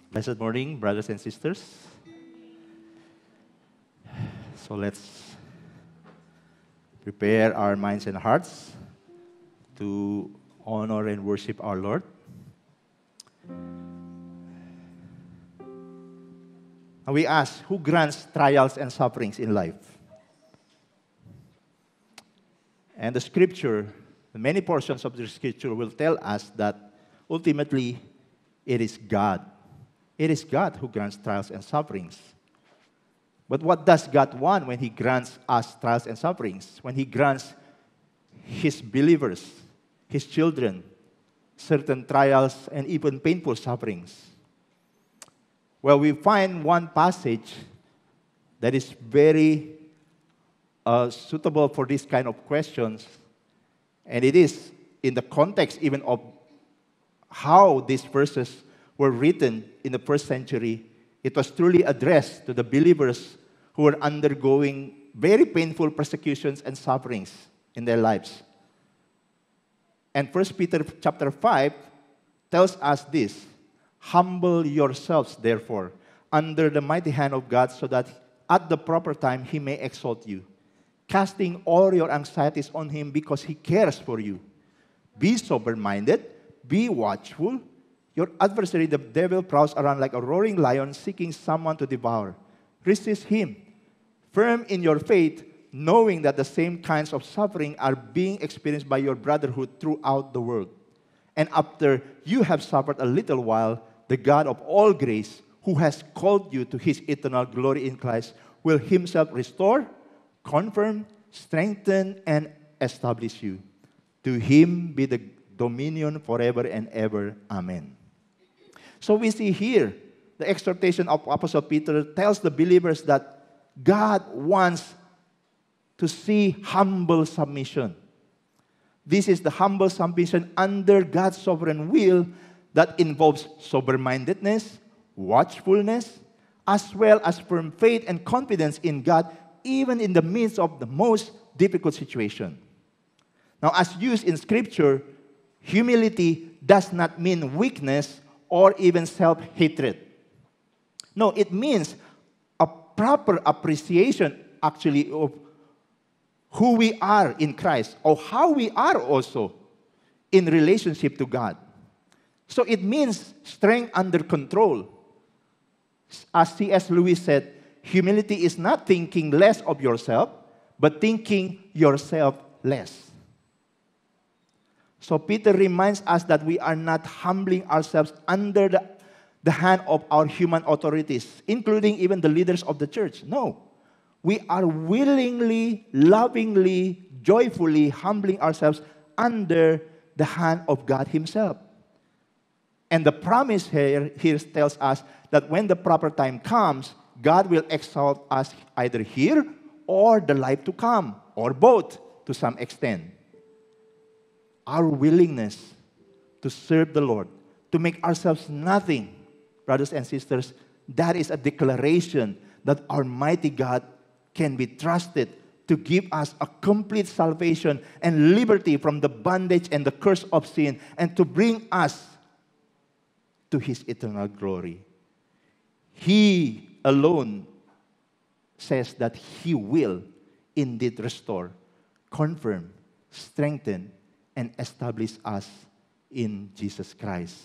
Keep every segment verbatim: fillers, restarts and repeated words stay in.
Blessed morning, brothers and sisters. So let's prepare our minds and hearts to honor and worship our Lord. And we ask, who grants trials and sufferings in life? And the scripture, many portions of the scripture will tell us that ultimately it is God. It is God who grants trials and sufferings. But what does God want when He grants us trials and sufferings? When He grants His believers, His children, certain trials and even painful sufferings? Well, we find one passage that is very uh, suitable for this kind of questions. And it is in the context even of how these verses were written in the first century. It was truly addressed to the believers who were undergoing very painful persecutions and sufferings in their lives. And First Peter chapter five tells us this: humble yourselves, therefore, under the mighty hand of God, so that at the proper time He may exalt you, casting all your anxieties on Him because He cares for you. Be sober-minded, be watchful. Your adversary, the devil, prowls around like a roaring lion, seeking someone to devour. Resist him, firm in your faith, knowing that the same kinds of suffering are being experienced by your brotherhood throughout the world. And after you have suffered a little while, the God of all grace, who has called you to His eternal glory in Christ, will Himself restore, confirm, strengthen, and establish you. To Him be the dominion forever and ever. Amen. So we see here, the exhortation of Apostle Peter tells the believers that God wants to see humble submission. This is the humble submission under God's sovereign will that involves sober-mindedness, watchfulness, as well as firm faith and confidence in God, even in the midst of the most difficult situation. Now, as used in Scripture, humility does not mean weakness or even self-hatred. No, it means a proper appreciation, actually, of who we are in Christ, or how we are also in relationship to God. So it means strength under control. As C S Lewis said, humility is not thinking less of yourself, but thinking yourself less. So Peter reminds us that we are not humbling ourselves under the, the hand of our human authorities, including even the leaders of the church. No. We are willingly, lovingly, joyfully humbling ourselves under the hand of God Himself. And the promise here, here tells us that when the proper time comes, God will exalt us either here or the life to come, or both to some extent. Our willingness to serve the Lord, to make ourselves nothing, brothers and sisters, that is a declaration that our mighty God can be trusted to give us a complete salvation and liberty from the bondage and the curse of sin, and to bring us to His eternal glory. He alone says that He will indeed restore, confirm, strengthen, and establish us in Jesus Christ.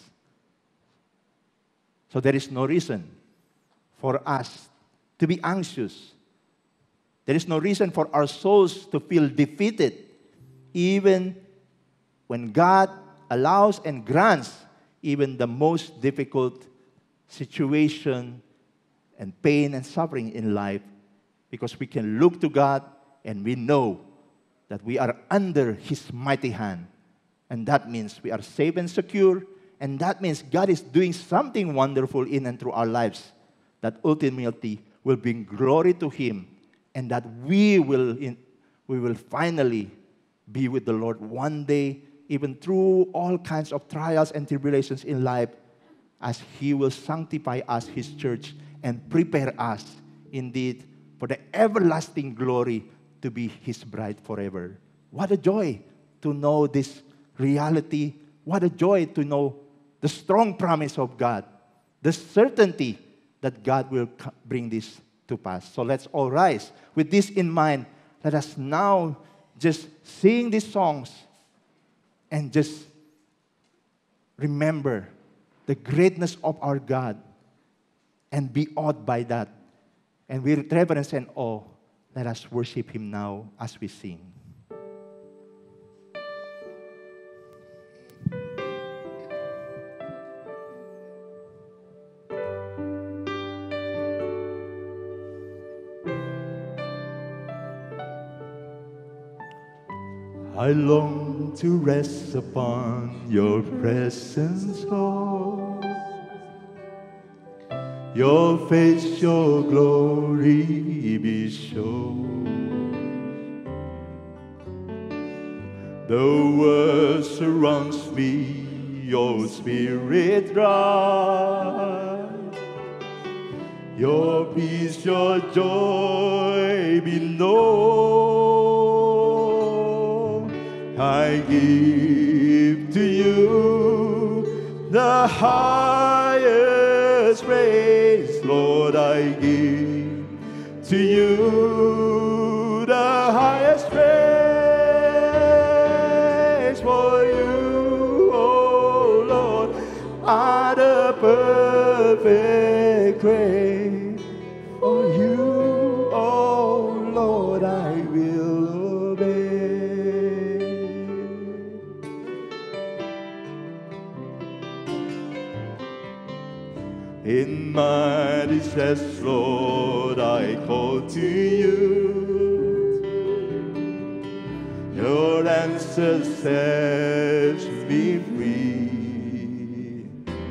So there is no reason for us to be anxious. There is no reason for our souls to feel defeated, even when God allows and grants even the most difficult situation and pain and suffering in life, because we can look to God and we know that we are under His mighty hand. And that means we are safe and secure, and that means God is doing something wonderful in and through our lives that ultimately will bring glory to Him, and that we will, in, we will finally be with the Lord one day, even through all kinds of trials and tribulations in life, as He will sanctify us, His church, and prepare us indeed for the everlasting glory to be His bride forever. What a joy to know this reality. What a joy to know the strong promise of God the certainty that God will bring this to pass. So let's all rise. With this in mind, let us now just sing these songs and just remember the greatness of our God and be awed by that. And with reverence and awe, let us worship Him now as we sing. I long to rest upon your presence, Lord. Your face, your glory be shown. The world surrounds me, your spirit rise. Your peace, your joy be known. I give to you the highest praise, Lord. I give to you the highest praise. For you, oh Lord, are the perfect way. For you, oh Lord, I will obey. In my distress, Lord, I call to you. Your answer sets me free.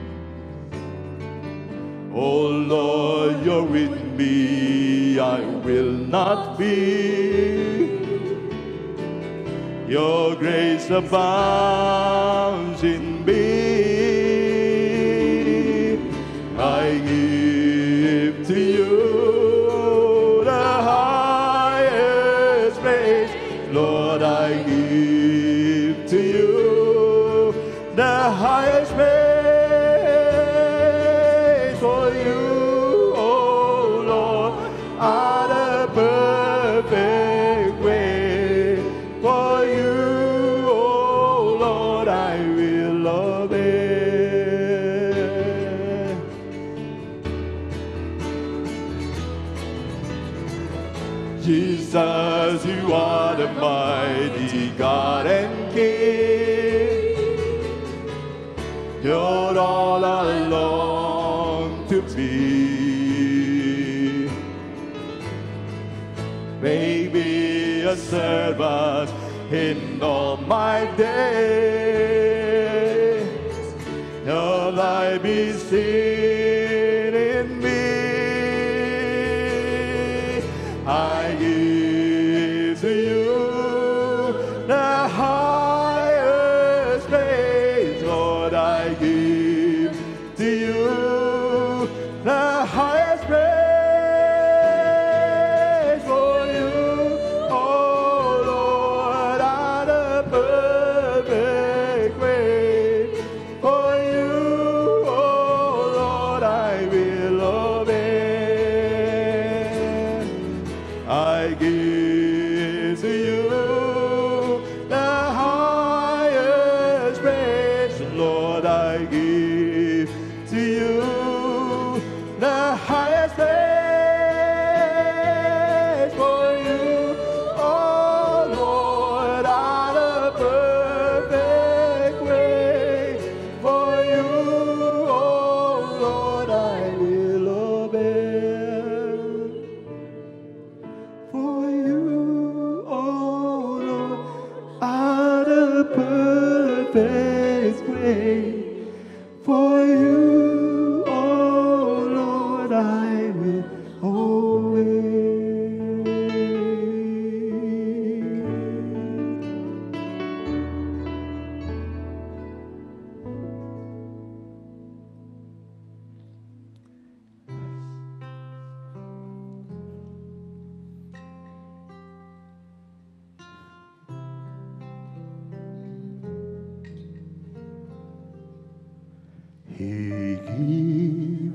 Oh Lord, you're with me, I will not fear. Your grace abounds in me. I give to you the highest praise. Lord, I give to you the highest praise. For you, oh Lord, are the perfect way. For you, oh Lord, I will obey. Jesus, you are the mighty God and King. You're all I long to be. Make me a servant in all my days. Your light be seen in me. I give to you the highest praise, Lord. I give to you the highest praise. For you, oh Lord, are the perfect way. For you, oh Lord, I will obey. I give to you the highest praise, Lord. I give to you the highest praise. For you, oh Lord, are the perfect way. For you, oh Lord, I will obey. For you, oh Lord, are the perfect way. For you, oh Lord, I will He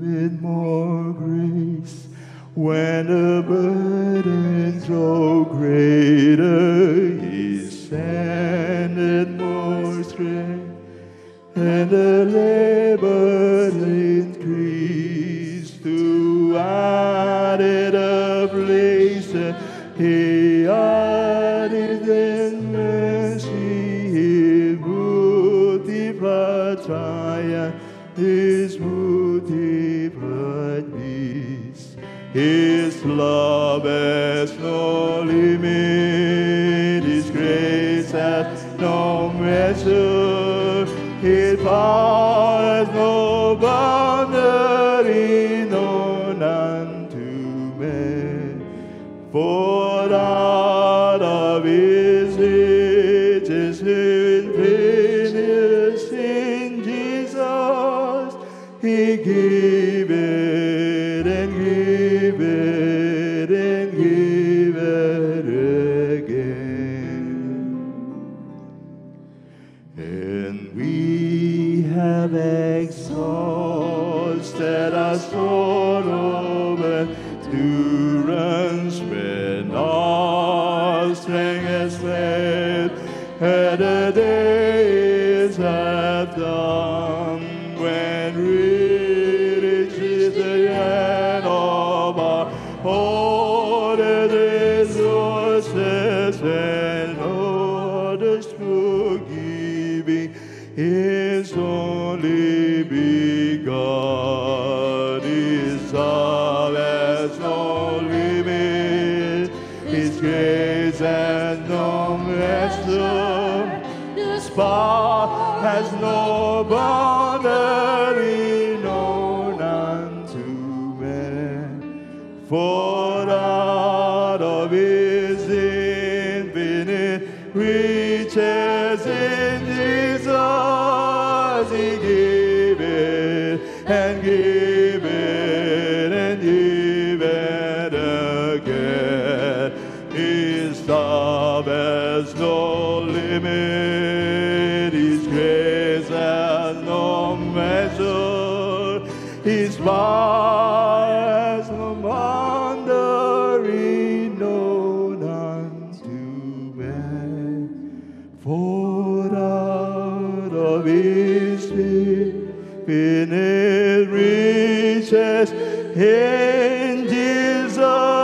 and the burden so greater, He sendeth more strength, and the labor increase to added a place. He added in mercy, He multiplied triumph, His multiplied peace. His love has no limit, His grace has no measure, His power has no boundary known unto man. For out of His riches infinite in Jesus, He gave it and gave it and gave it again. And we have exhausted our sorrow and endurance when our strength has failed, and the days have done when riches the end of our hoarded resources and others forgiving His only begotten. His love has no limit, His grace has no measure, His power has no boundary known unto man. For out of His infinite riches in Jesus, He gave it and gave it and gave it again. His love has no limit, His grace has no measure, His power has no boundary known unto man. For out of His infinite riches in Jesus,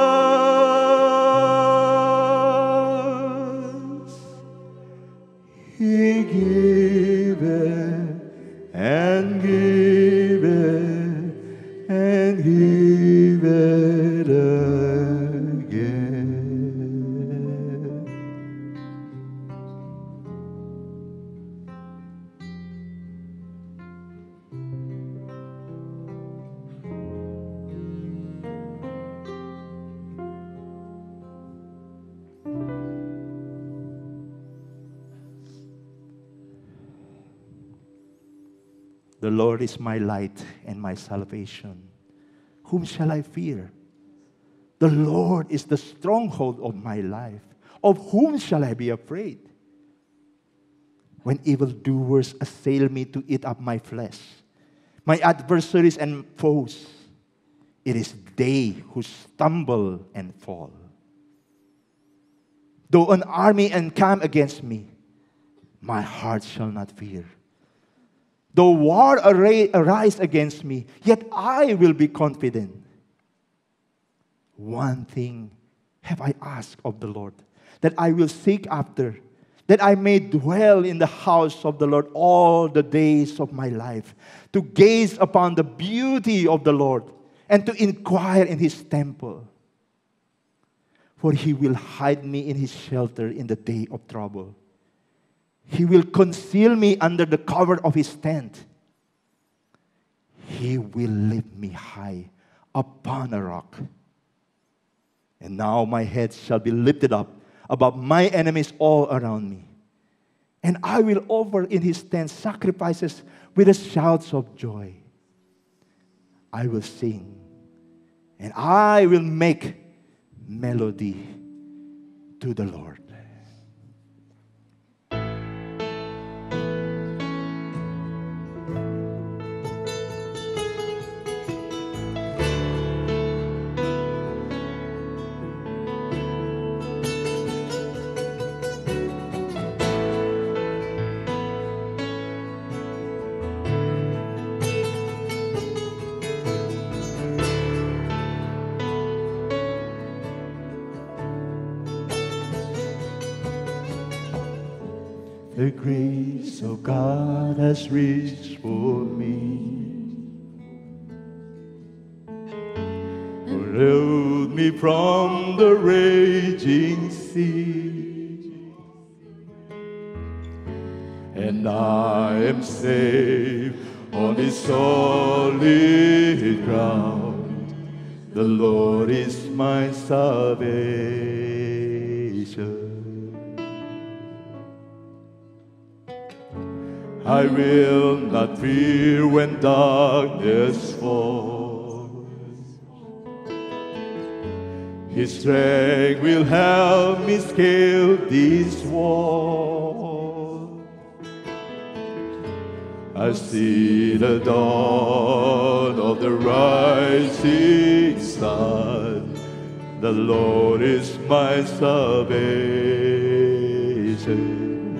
He gave it and gave it and gave it again. The Lord is my light and my salvation. Whom shall I fear? The Lord is the stronghold of my life. Of whom shall I be afraid? When evildoers assail me to eat up my flesh, my adversaries and foes, it is they who stumble and fall. Though an army encamp against me, my heart shall not fear. Though war arise against me, yet I will be confident. One thing have I asked of the Lord, that I will seek after, that I may dwell in the house of the Lord all the days of my life, to gaze upon the beauty of the Lord, and to inquire in His temple. For He will hide me in His shelter in the day of trouble. He will conceal me under the cover of His tent. He will lift me high upon a rock. And now my head shall be lifted up above my enemies all around me. And I will offer in His tent sacrifices with the shouts of joy. I will sing, and I will make melody to the Lord. The grace of God has reached for me, held me from the raging sea, and I am safe on this solid ground. The Lord is my salvation. I will not fear when darkness falls. His strength will help me scale this wall. I see the dawn of the rising sun. The Lord is my salvation.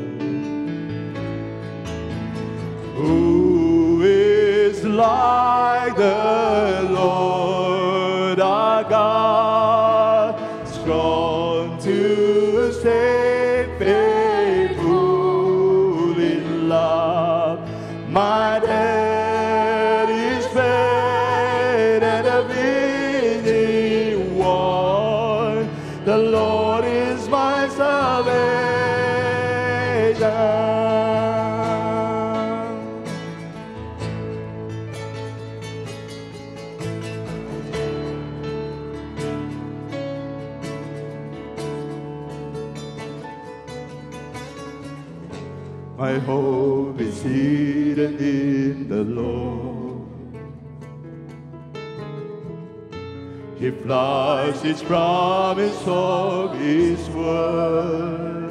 Who is like the Lord our God, strong to save, faithful in love? My debt is paid and the busy one. The Lord is my salvation. My hope is hidden in the Lord. He flies His promise of His word.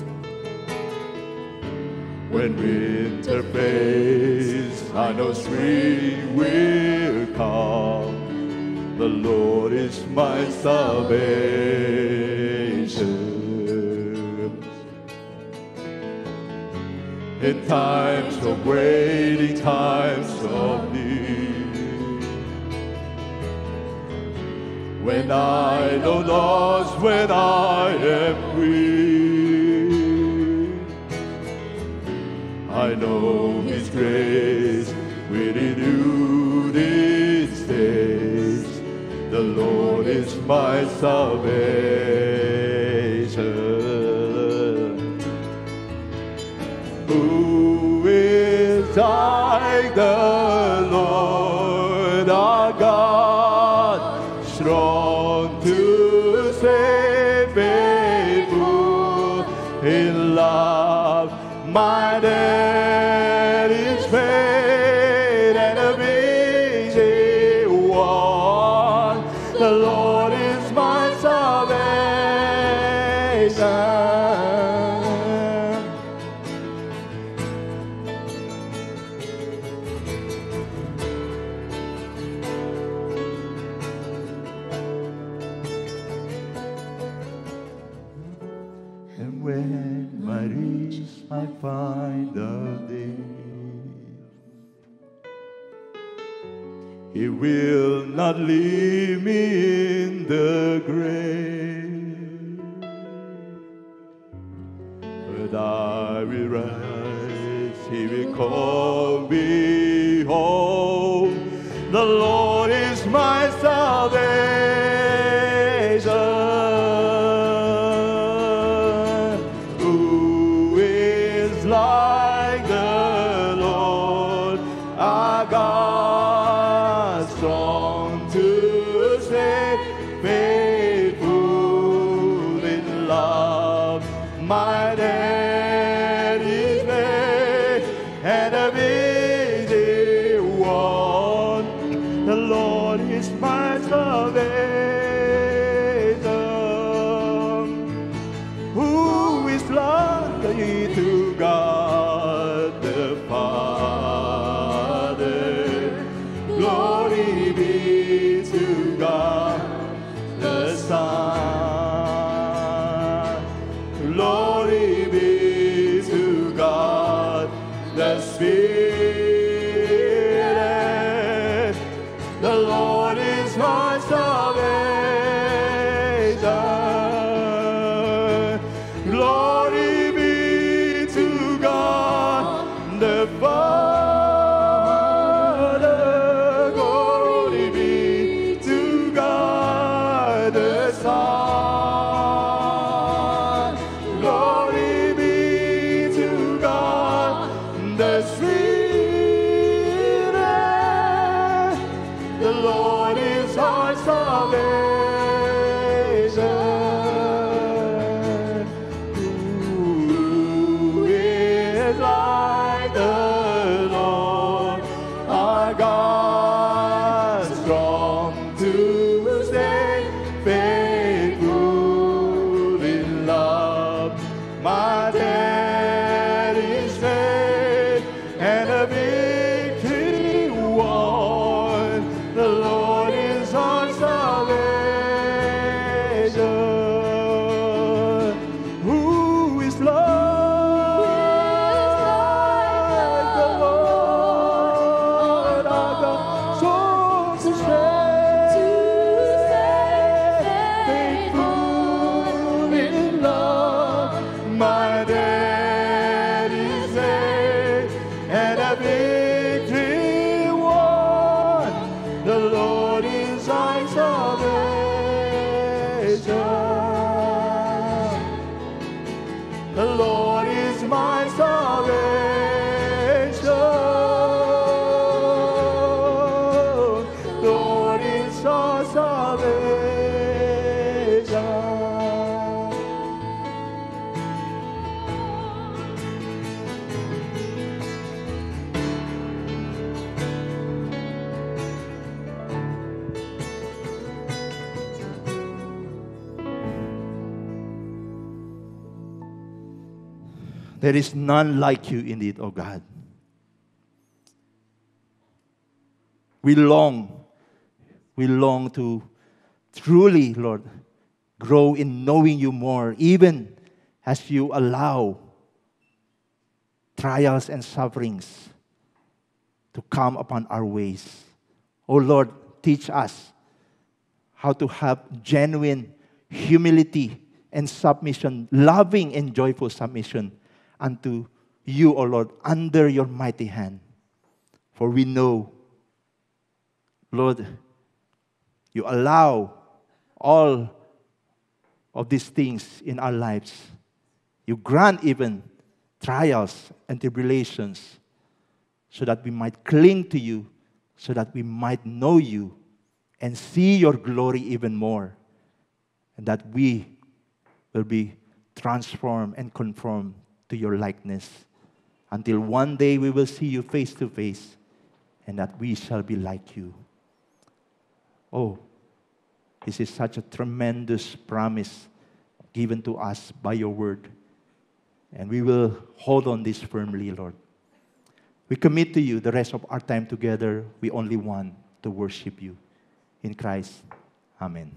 When winter fades, I know spring will come. The Lord is my salvation. In times of waiting, times of need, when I know lost, when I am weak, I know His grace will renew these days. The Lord is my salvation. Who is like the Lord our God, strong to save, faithful in love? My debt is paid and a busy one. The Lord is my salvation. And when my reach I find the day, He will not leave me in the grave, but I will rise, He will call me home. The Lord is my salvation. Like the Lord our God, strong to save, faithful in love. My debt is paid and a busy one. The Lord is my salvation. Who is like to God the Father, glory be to God the Son, glory be to God the Spirit. The Lord is my salvation. Glory be to God. the Father, glory be to God the Son, glory be to God the Spirit. The Lord is our salvation. Who is like the Lord our God, strong to stay, faithful in love. My debt is paid and a victory won. The Lord is our salvation. Who is like the Lord our God, strong to save, faithful in love. My debt is paid and a victory won. The Lord is our salvation. The Lord is my salvation. The Lord is our salvation. There is none like you indeed, O God. We long, we long to truly, Lord, grow in knowing you more, even as you allow trials and sufferings to come upon our ways. O Lord, teach us how to have genuine humility and submission, loving and joyful submission unto you, O Lord, under your mighty hand. For we know, Lord, you allow all of these things in our lives. You grant even trials and tribulations so that we might cling to you, so that we might know you and see your glory even more, and that we will be transformed and conformed to your likeness until one day we will see you face to face, and that we shall be like you. Oh, this is such a tremendous promise given to us by your word. And we will hold on this firmly, Lord. We commit to you the rest of our time together. We only want to worship you. In Christ, amen.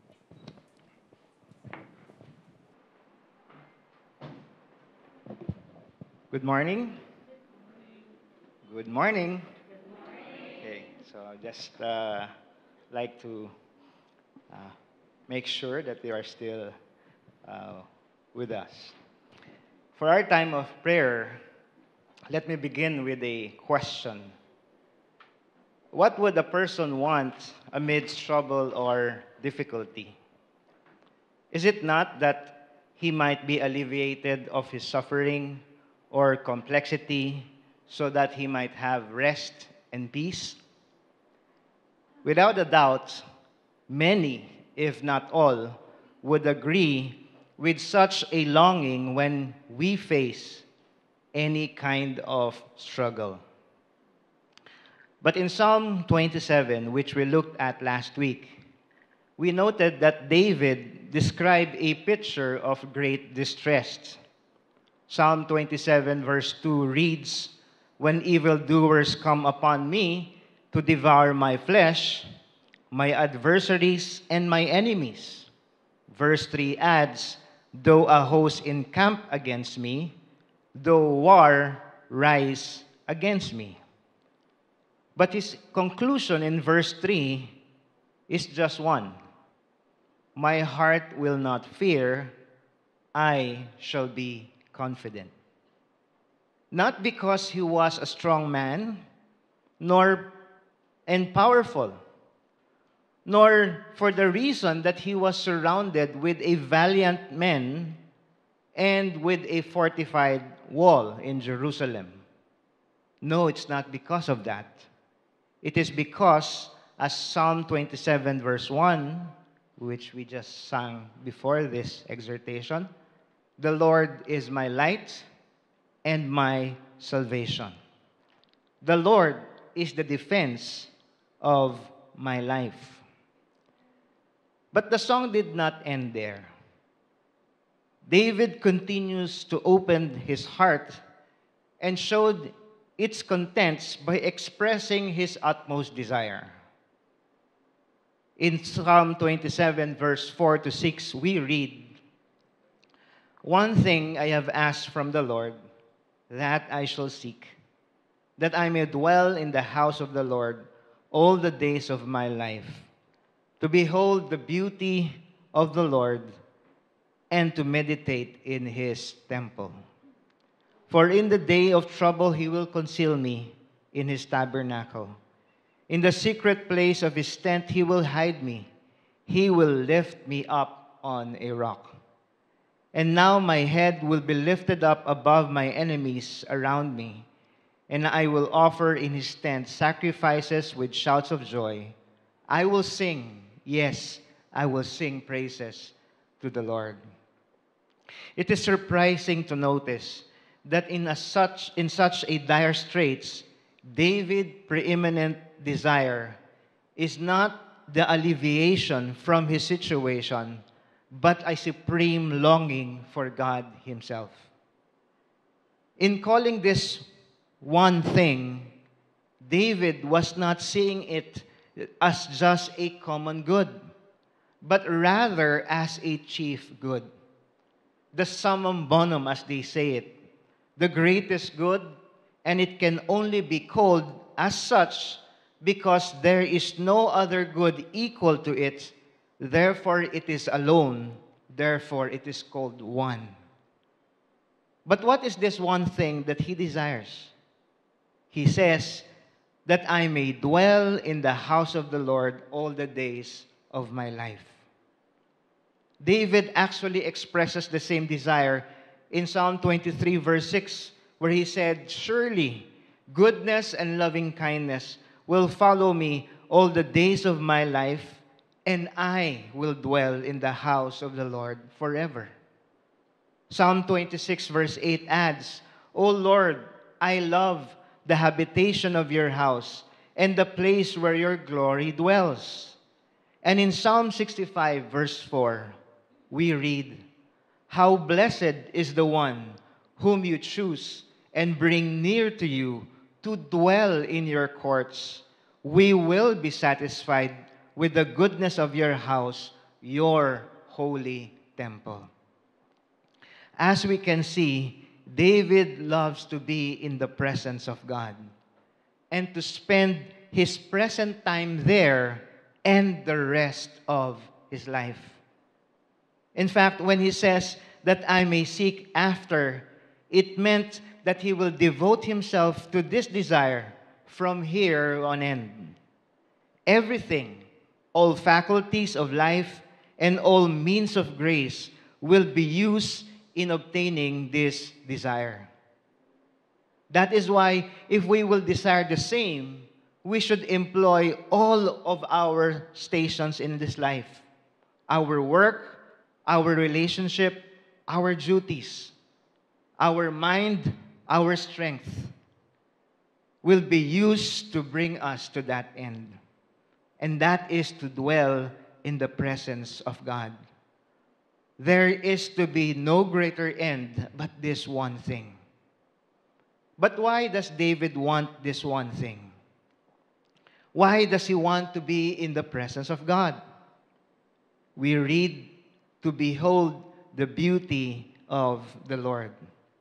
Good morning. Good morning. Okay, so I just uh, like to uh, make sure that they are still uh, with us. For our time of prayer, let me begin with a question. What would a person want amidst trouble or difficulty? Is it not that he might be alleviated of his suffering or complexity so that he might have rest and peace? Without a doubt, many, if not all, would agree with such a longing when we face any kind of struggle. But in Psalm twenty-seven, which we looked at last week, we noted that David described a picture of great distress. Psalm twenty-seven verse two reads, "When evildoers come upon me to devour my flesh, my adversaries and my enemies." Verse three adds, "Though a host encamp against me, though war rise against me." But his conclusion in verse three is just one. "My heart will not fear, I shall be confident." not because he was a strong man, nor and powerful, nor for the reason that he was surrounded with a valiant men and with a fortified wall in Jerusalem. No, it's not because of that. It is because, as Psalm twenty-seven verse one, which we just sang before this exhortation, the Lord is my light and my salvation. The Lord is the defense of my life. But the song did not end there. David continues to open his heart and showed its contents by expressing his utmost desire. In Psalm twenty-seven, verse four to six, we read, "One thing I have asked from the Lord, that I shall seek, that I may dwell in the house of the Lord all the days of my life, to behold the beauty of the Lord and to meditate in his temple. For in the day of trouble he will conceal me in his tabernacle. In the secret place of his tent he will hide me. He will lift me up on a rock. And now my head will be lifted up above my enemies around me, and I will offer in his tent sacrifices with shouts of joy. I will sing, yes, I will sing praises to the Lord." It is surprising to notice that in a such in such a dire straits, David's preeminent desire is not the alleviation from his situation, but a supreme longing for God himself. In calling this one thing, David was not seeing it as just a common good, but rather as a chief good. The summum bonum, as they say it, the greatest good, and it can only be called as such because there is no other good equal to it. Therefore, it is alone. Therefore, it is called one. But what is this one thing that he desires? He says, "That I may dwell in the house of the Lord all the days of my life." David actually expresses the same desire in Psalm twenty-three, verse six, where he said, "Surely goodness and loving kindness will follow me all the days of my life, and I will dwell in the house of the Lord forever." Psalm twenty-six, verse eight adds, "O Lord, I love the habitation of your house and the place where your glory dwells." And in Psalm sixty-five, verse four, we read, "How blessed is the one whom you choose and bring near to you to dwell in your courts. We will be satisfied with the goodness of your house, your holy temple." As we can see, David loves to be in the presence of God and to spend his present time there and the rest of his life. In fact, when he says that I may seek after, it meant that he will devote himself to this desire from here on end. Everything, all faculties of life, and all means of grace will be used in obtaining this desire. That is why, if we will desire the same, we should employ all of our stations in this life, our work, our relationship, our duties, our mind, our strength will be used to bring us to that end. And that is to dwell in the presence of God. There is to be no greater end but this one thing. But why does David want this one thing? Why does he want to be in the presence of God? We read, "To behold the beauty of the Lord."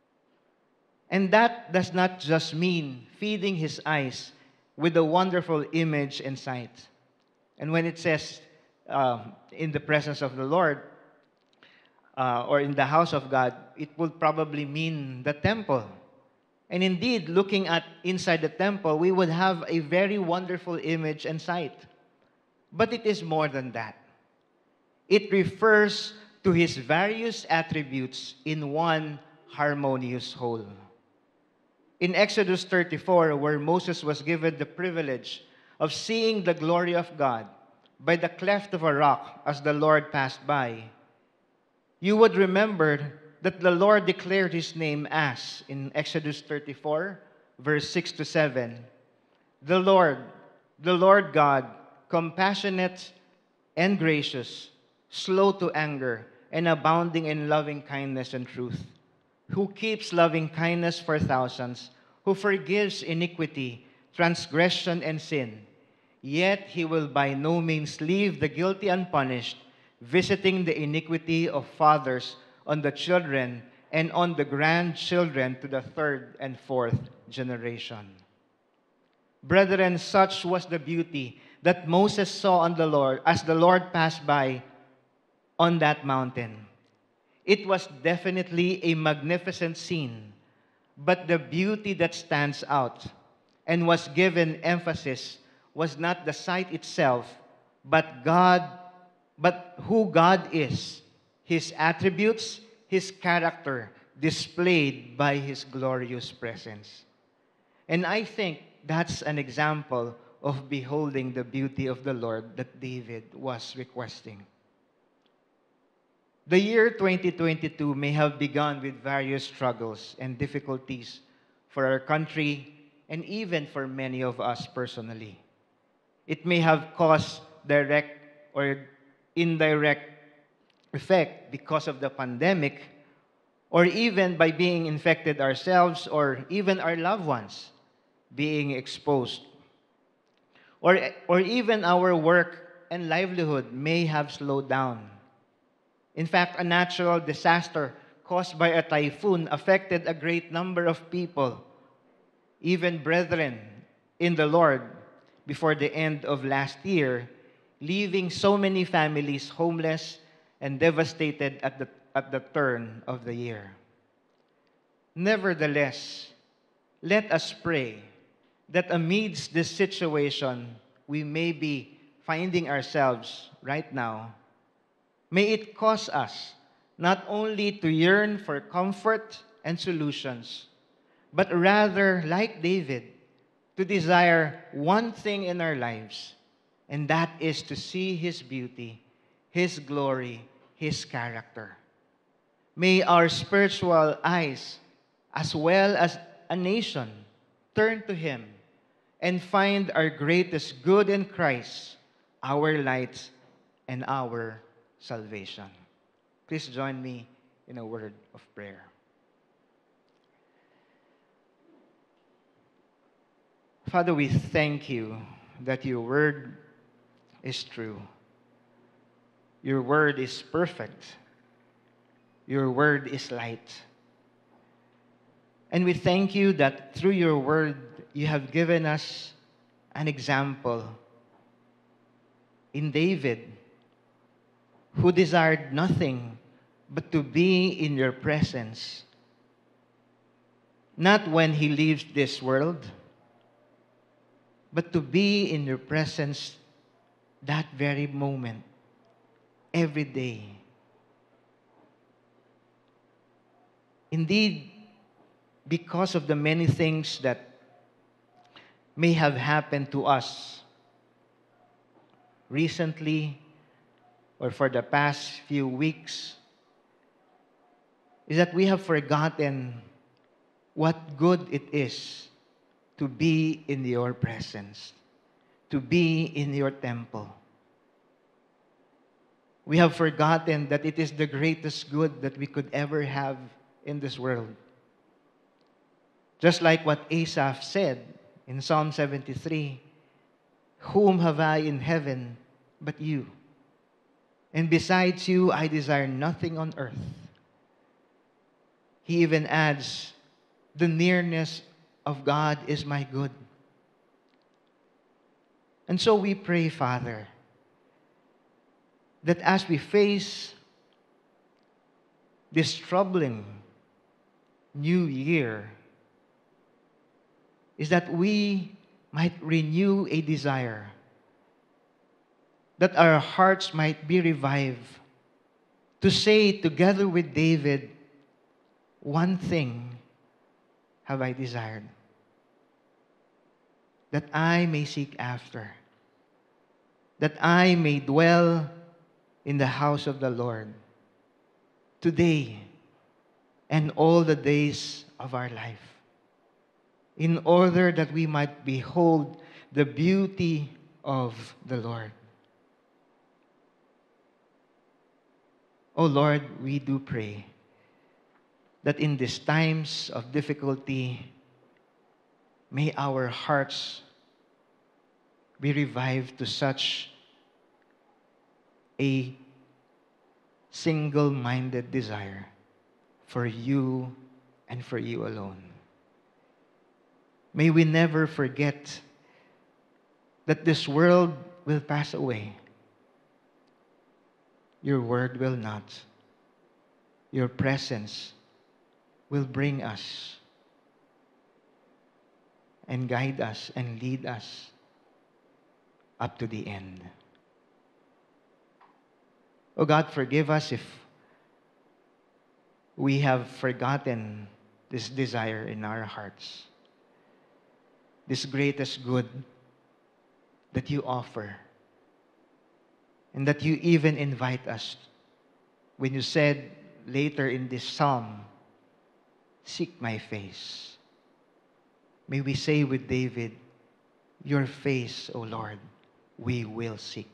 And that does not just mean feeding his eyes with a wonderful image and sight. And when it says uh, in the presence of the Lord, uh, or in the house of God, it would probably mean the temple. And indeed, looking at inside the temple, we would have a very wonderful image and sight. But it is more than that. It refers to his various attributes in one harmonious whole. In Exodus thirty-four, where Moses was given the privilege of seeing the glory of God by the cleft of a rock as the Lord passed by, you would remember that the Lord declared his name as, in Exodus thirty-four, verse six to seven, the Lord, the Lord God, compassionate and gracious, slow to anger, and abounding in loving kindness and truth, who keeps loving kindness for thousands, who forgives iniquity, transgression, and sin. Yet he will by no means leave the guilty unpunished, visiting the iniquity of fathers on the children and on the grandchildren to the third and fourth generation. Brethren, such was the beauty that Moses saw on the Lord as the Lord passed by on that mountain. It was definitely a magnificent scene, but the beauty that stands out and was given emphasis was not the sight itself, but God, but who God is, his attributes, his character displayed by his glorious presence. And I think that's an example of beholding the beauty of the Lord that David was requesting. The year twenty twenty-two may have begun with various struggles and difficulties for our country and even for many of us personally. It may have caused direct or indirect effect because of the pandemic, or even by being infected ourselves, or even our loved ones being exposed. Or, or even our work and livelihood may have slowed down. In fact, a natural disaster caused by a typhoon affected a great number of people, even brethren in the Lord, before the end of last year, leaving so many families homeless and devastated at the, at the turn of the year. Nevertheless, let us pray that amidst this situation we may be finding ourselves right now, may it cause us not only to yearn for comfort and solutions, but rather, like David, to desire one thing in our lives, and that is to see his beauty, his glory, his character. May our spiritual eyes, as well as a nation, turn to him and find our greatest good in Christ, our light and our salvation. Please join me in a word of prayer. Father, we thank you that your word is true. Your word is perfect. Your word is light. And we thank you that through your word, you have given us an example in David, who desired nothing but to be in your presence. Not when he leaves this world, but to be in your presence that very moment, every day. Indeed, because of the many things that may have happened to us recently or for the past few weeks, is that we have forgotten what good it is to be in your presence, to be in your temple. We have forgotten that it is the greatest good that we could ever have in this world. Just like what Asaph said in Psalm seventy-three, "Whom have I in heaven but you? And besides you, I desire nothing on earth." He even adds, "The nearness of God is my good." And so we pray, Father, that as we face this troubling new year, is that we might renew a desire, that our hearts might be revived, to say together with David, one thing have I desired, that I may seek after, that I may dwell in the house of the Lord today and all the days of our life, in order that we might behold the beauty of the Lord. Oh Lord, we do pray that in these times of difficulty, may our hearts be revived to such a single-minded desire for you and for you alone. May we never forget that this world will pass away. Your word will not. Your presence will bring us and guide us and lead us up to the end. Oh God, forgive us if we have forgotten this desire in our hearts, this greatest good that you offer, and that you even invite us when you said later in this psalm, seek my face. May we say with David, your face, O Lord, we will seek.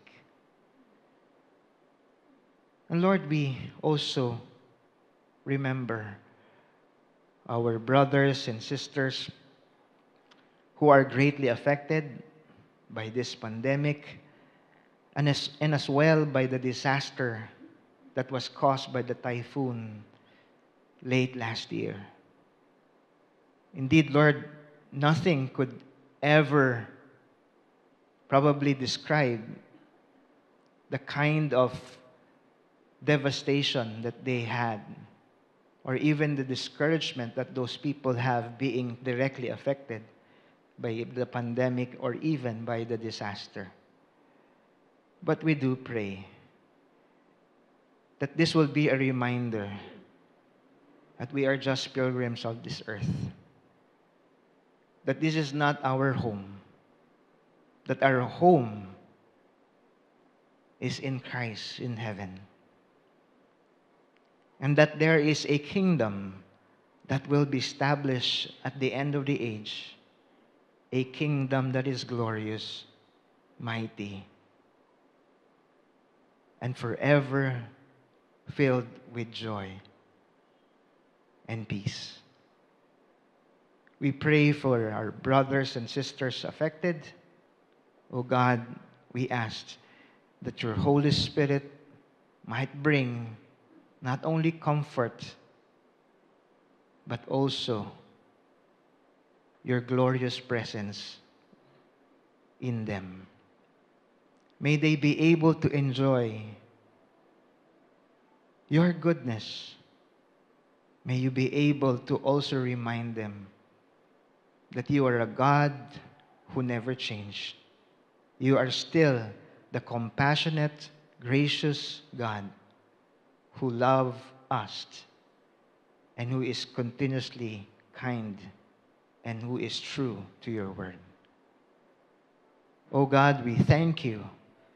And Lord, we also remember our brothers and sisters who are greatly affected by this pandemic, and as, and as well by the disaster that was caused by the typhoon late last year. Indeed, Lord, nothing could ever probably describe the kind of devastation that they had, or even the discouragement that those people have being directly affected by the pandemic or even by the disaster. But we do pray that this will be a reminder that we are just pilgrims of this earth, that this is not our home, that our home is in Christ in heaven, and that there is a kingdom that will be established at the end of the age, a kingdom that is glorious, mighty, and forever filled with joy and peace. We pray for our brothers and sisters affected. O God, we ask that your Holy Spirit might bring not only comfort, but also your glorious presence in them. May they be able to enjoy your goodness. May you be able to also remind them that you are a God who never changed. You are still the compassionate, gracious God who loves us and who is continuously kind and who is true to your word. Oh God, we thank you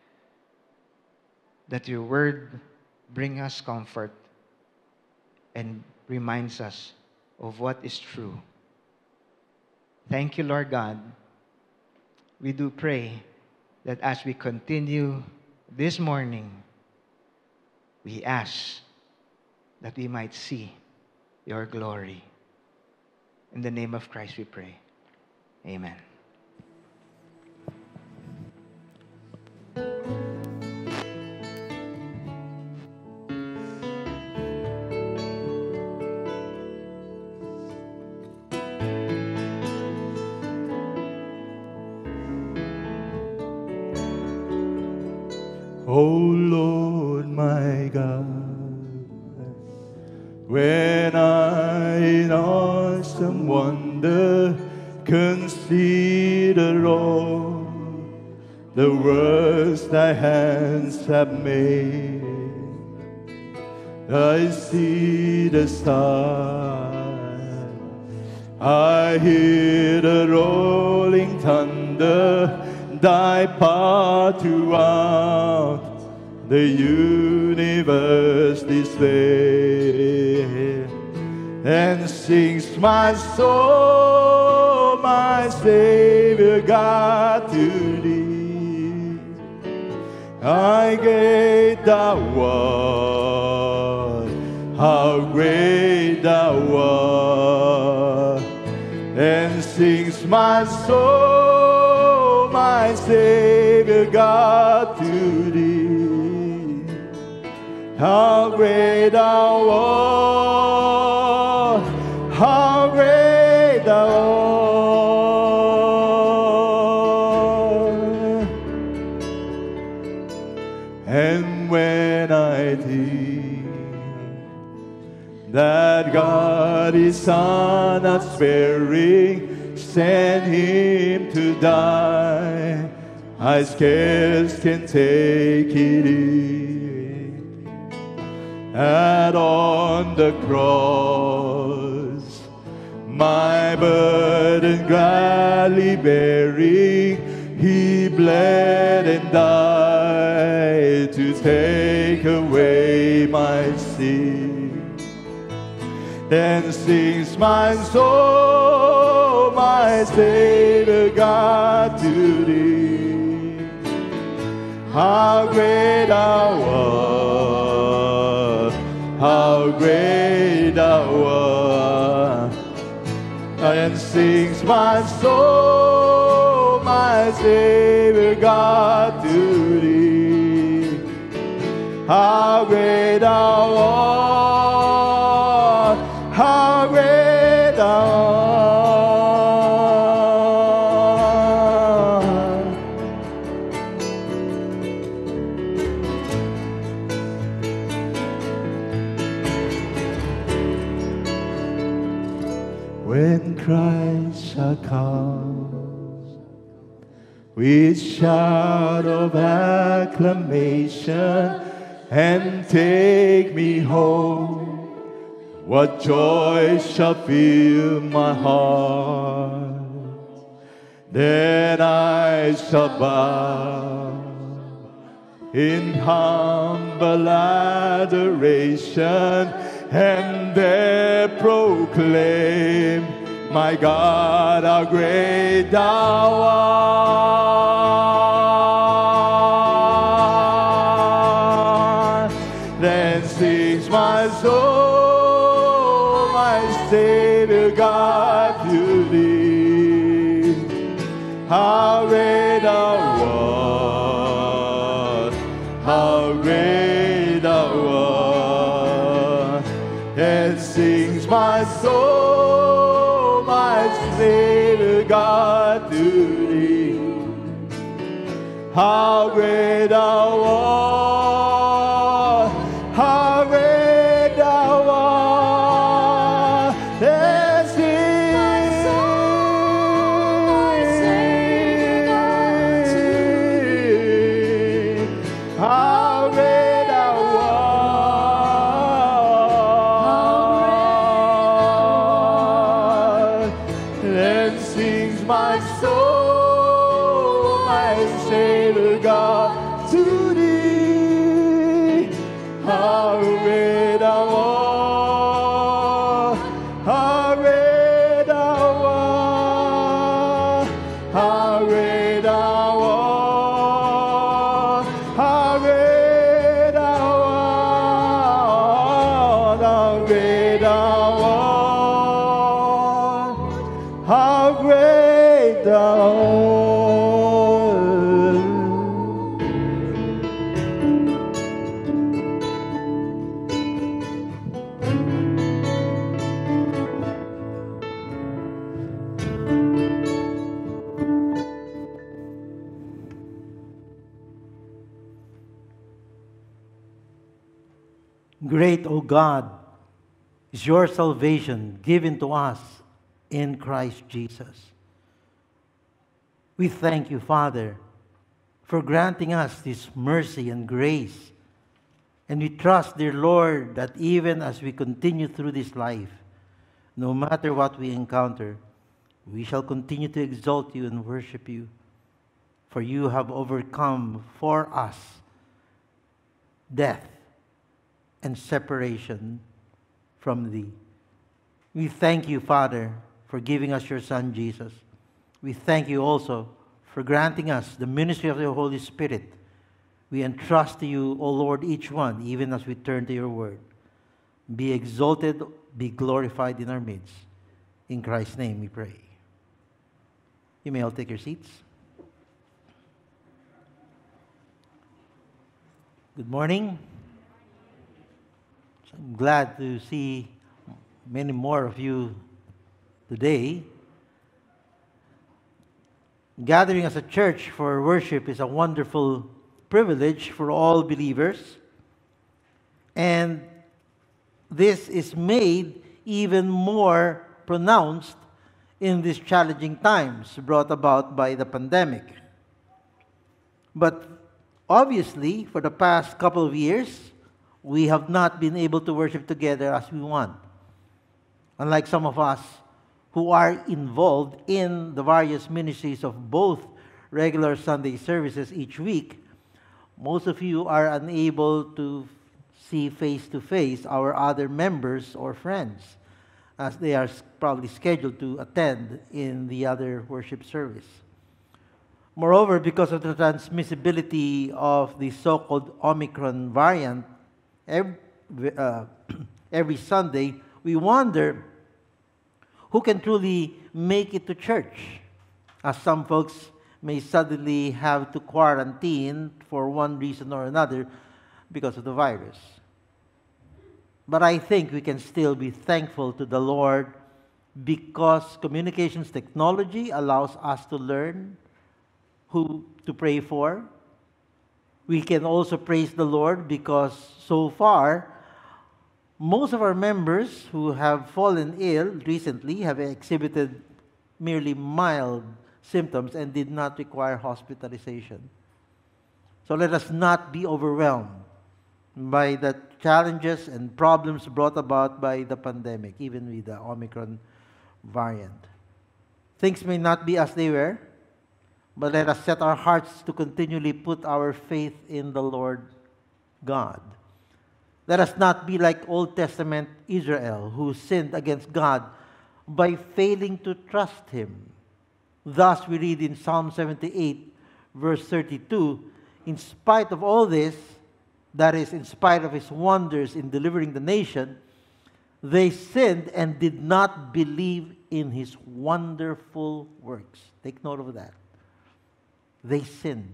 that your word brings us comfort and reminds us of what is true. Thank you, Lord God. We do pray that as we continue this morning, we ask that we might see your glory. In the name of Christ we pray. Amen. O Lord my God, when I in awesome wonder consider consider all the works thy hands have made. I see the stars, I hear the rolling thunder, thy power throughout the universe display. And sings my soul, my Savior God, to thee. How great thou art, how great thou art. And sings my soul, my Savior God, to thee. How great thou art, how great thou art. And when I think that God is Son not sparing, sent him to die, I scarce can take it in. And on the cross, my burden gladly bearing, he bled and died to take away my sin. Then sings my soul, my Savior God, to thee. How great thou art, how great thou art. And sings my soul, my Savior God, to thee. How great thou art, how great thou art. When Christ shall come with shout of acclamation and take me home, what joy shall fill my heart. Then I shall bow in humble adoration and there proclaim, my God, how great thou art. Then sings my soul, my Savior God, to thee. How great thou art, how great thou art. And sings my soul, my Savior God, to thee. How great thou art, how great thou art. And sings my soul, my Savior God, to thee. How great thou art. Then sings my soul, my Savior God, to thee. How great thou art, how great thou art, how great thou art, how great thou art, how great thou art, how great thou art. Great, O God, is your salvation given to us in Christ Jesus. We thank you, Father, for granting us this mercy and grace. And we trust, dear Lord, that even as we continue through this life, no matter what we encounter, we shall continue to exalt you and worship you. For you have overcome for us death and separation from thee. We thank you, Father, for giving us your Son, Jesus. We thank you also for granting us the ministry of the Holy Spirit. We entrust to you, O Lord, each one, even as we turn to your word. Be exalted, be glorified in our midst. In Christ's name we pray. You may all take your seats. Good morning. I'm glad to see many more of you today. Gathering as a church for worship is a wonderful privilege for all believers. And this is made even more pronounced in these challenging times brought about by the pandemic. But obviously, for the past couple of years, we have not been able to worship together as we want. Unlike some of us who are involved in the various ministries of both regular Sunday services each week, most of you are unable to see face-to-face our other members or friends, as they are probably scheduled to attend in the other worship service. Moreover, because of the transmissibility of the so-called Omicron variant, every, uh, every Sunday, we wonder who can truly make it to church, as some folks may suddenly have to quarantine for one reason or another because of the virus. But I think we can still be thankful to the Lord because communications technology allows us to learn who to pray for. We can also praise the Lord because so far, most of our members who have fallen ill recently have exhibited merely mild symptoms and did not require hospitalization. So let us not be overwhelmed by the challenges and problems brought about by the pandemic, even with the Omicron variant. Things may not be as they were, but let us set our hearts to continually put our faith in the Lord God. Let us not be like Old Testament Israel, who sinned against God by failing to trust Him. Thus, we read in Psalm seventy-eight, verse thirty-two, in spite of all this, that is, in spite of His wonders in delivering the nation, they sinned and did not believe in His wonderful works. Take note of that. They sinned.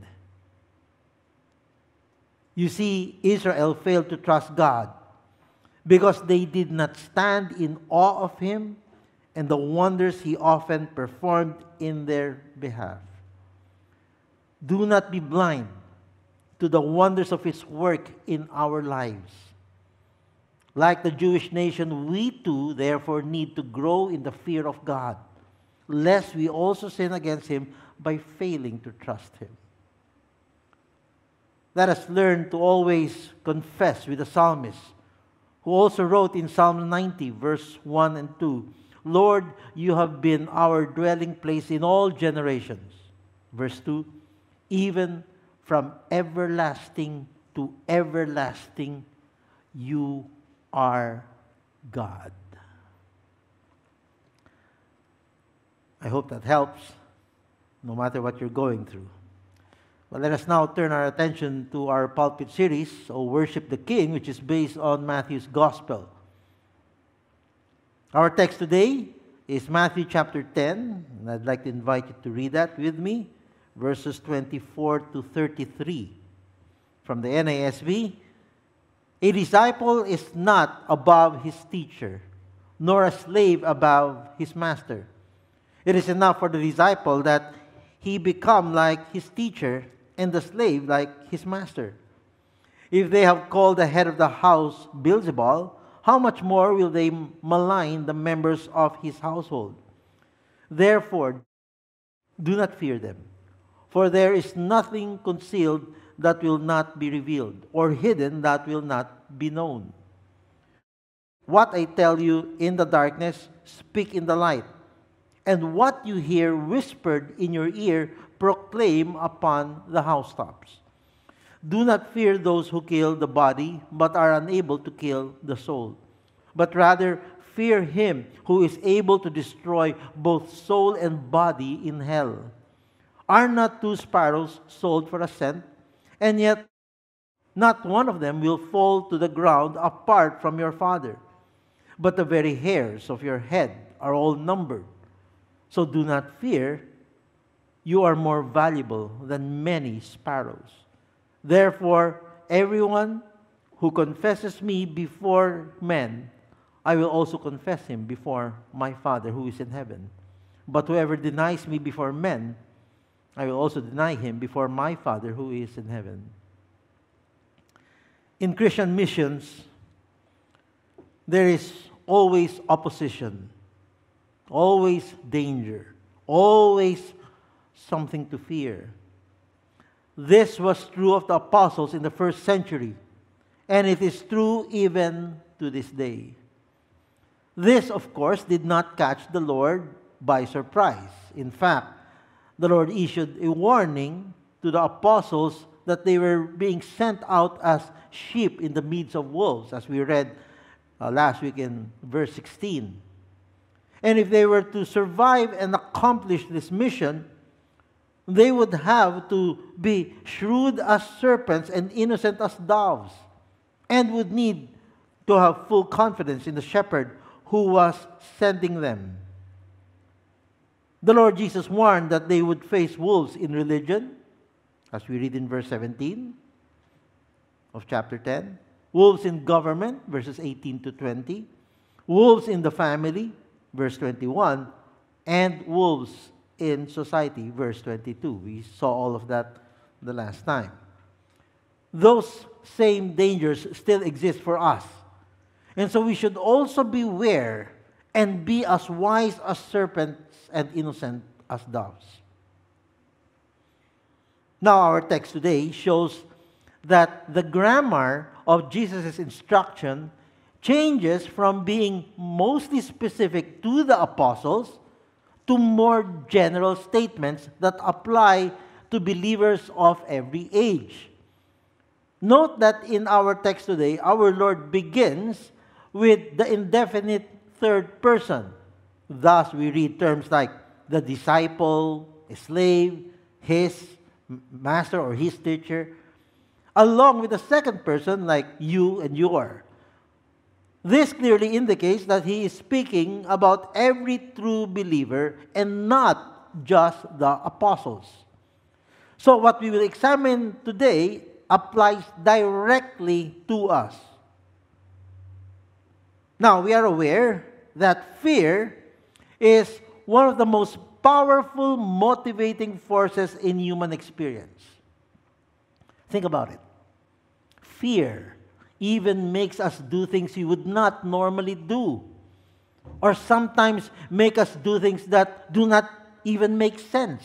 You see, Israel failed to trust God because they did not stand in awe of Him and the wonders He often performed in their behalf. Do not be blind to the wonders of His work in our lives. Like the Jewish nation, we too, therefore, need to grow in the fear of God, lest we also sin against Him by failing to trust Him. Let us learn to always confess with the psalmist, who also wrote in Psalm ninety, verse one and two, Lord, you have been our dwelling place in all generations. Verse two, even from everlasting to everlasting, you are God. I hope that helps, no matter what you're going through. Well, let us now turn our attention to our pulpit series, O Worship the King, which is based on Matthew's Gospel. Our text today is Matthew chapter ten, and I'd like to invite you to read that with me, verses twenty-four to thirty-three. From the N A S B, a disciple is not above his teacher, nor a slave above his master. It is enough for the disciple that he become like his teacher and the slave like his master. If they have called the head of the house Beelzebul, how much more will they malign the members of his household? Therefore, do not fear them. For there is nothing concealed that will not be revealed, or hidden that will not be known. What I tell you in the darkness, speak in the light. And what you hear whispered in your ear, proclaim upon the housetops. Do not fear those who kill the body, but are unable to kill the soul. But rather fear him who is able to destroy both soul and body in hell. Are not two sparrows sold for a cent? And yet not one of them will fall to the ground apart from your Father. But the very hairs of your head are all numbered. So do not fear. You are more valuable than many sparrows. Therefore, everyone who confesses me before men, I will also confess him before my Father who is in heaven. But whoever denies me before men, I will also deny him before my Father who is in heaven. In Christian missions, there is always opposition, always danger, always something to fear. This was true of the apostles in the first century, and it is true even to this day. This, of course, did not catch the Lord by surprise. In fact, the Lord issued a warning to the apostles that they were being sent out as sheep in the midst of wolves, as we read uh, last week in verse sixteen. And if they were to survive and accomplish this mission, they would have to be shrewd as serpents and innocent as doves, and would need to have full confidence in the shepherd who was sending them. The Lord Jesus warned that they would face wolves in religion, as we read in verse seventeen of chapter ten. Wolves in government, verses eighteen to twenty. Wolves in the family, verse twenty-one. And wolves in society, verse twenty-two. We saw all of that the last time. Those same dangers still exist for us. And so we should also beware and be as wise as serpents and innocent as doves. Now, our text today shows that the grammar of Jesus' instruction changes from being mostly specific to the apostles to more general statements that apply to believers of every age. Note that in our text today, our Lord begins with the indefinite third person. Thus, we read terms like the disciple, a slave, his master or his teacher, along with the second person like you and your. This clearly indicates that he is speaking about every true believer and not just the apostles. So what we will examine today applies directly to us. Now, we are aware that fear is one of the most powerful motivating forces in human experience. Think about it. Fear even makes us do things we would not normally do, or sometimes make us do things that do not even make sense.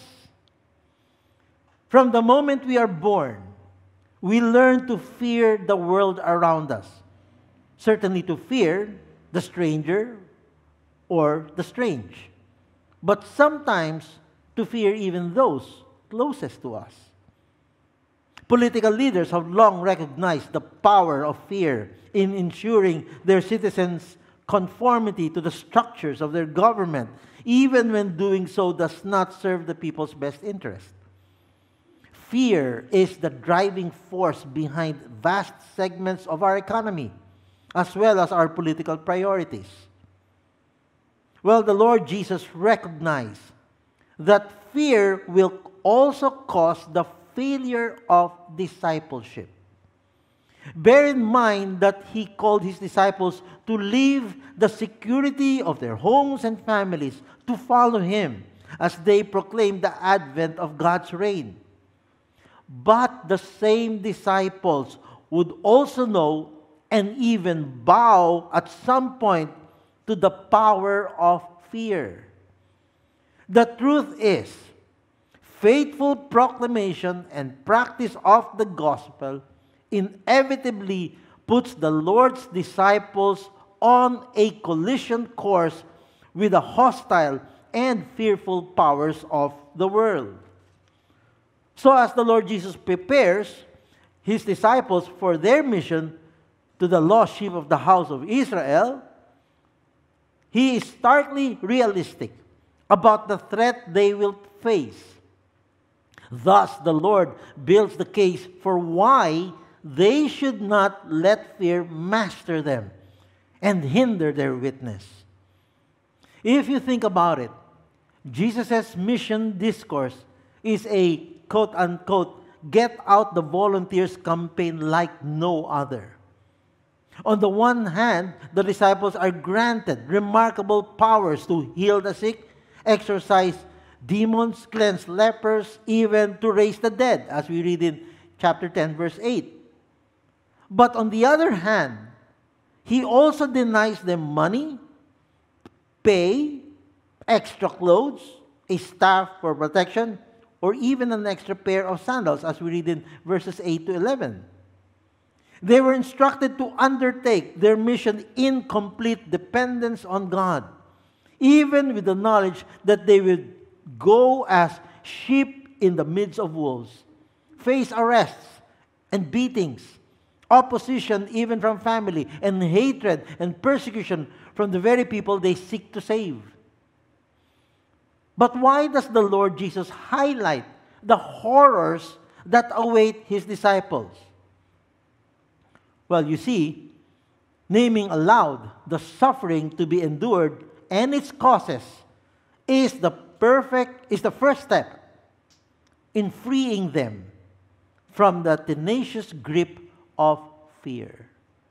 From the moment we are born, we learn to fear the world around us. Certainly to fear the stranger or the strange, but sometimes to fear even those closest to us. Political leaders have long recognized the power of fear in ensuring their citizens' conformity to the structures of their government, even when doing so does not serve the people's best interest. Fear is the driving force behind vast segments of our economy, as well as our political priorities. Well, the Lord Jesus recognized that fear will also cause the failure of discipleship. Bear in mind that he called his disciples to leave the security of their homes and families to follow him as they proclaim the advent of God's reign. But the same disciples would also know and even bow at some point to the power of fear. The truth is, faithful proclamation and practice of the gospel inevitably puts the Lord's disciples on a collision course with the hostile and fearful powers of the world. So as the Lord Jesus prepares his disciples for their mission to the lost sheep of the house of Israel, he is starkly realistic about the threat they will face. Thus, the Lord builds the case for why they should not let fear master them and hinder their witness. If you think about it, Jesus' mission discourse is a quote-unquote get out the volunteers campaign like no other. On the one hand, the disciples are granted remarkable powers to heal the sick, exorcise demons, cleanse lepers, even to raise the dead, as we read in chapter ten, verse eight. But on the other hand, he also denies them money, pay, extra clothes, a staff for protection, or even an extra pair of sandals, as we read in verses eight to eleven. They were instructed to undertake their mission in complete dependence on God, even with the knowledge that they would go as sheep in the midst of wolves, face arrests and beatings, opposition even from family, and hatred and persecution from the very people they seek to save. But why does the Lord Jesus highlight the horrors that await his disciples? Well, you see, naming aloud the suffering to be endured and its causes is the perfect, is the first step in freeing them from the tenacious grip of fear.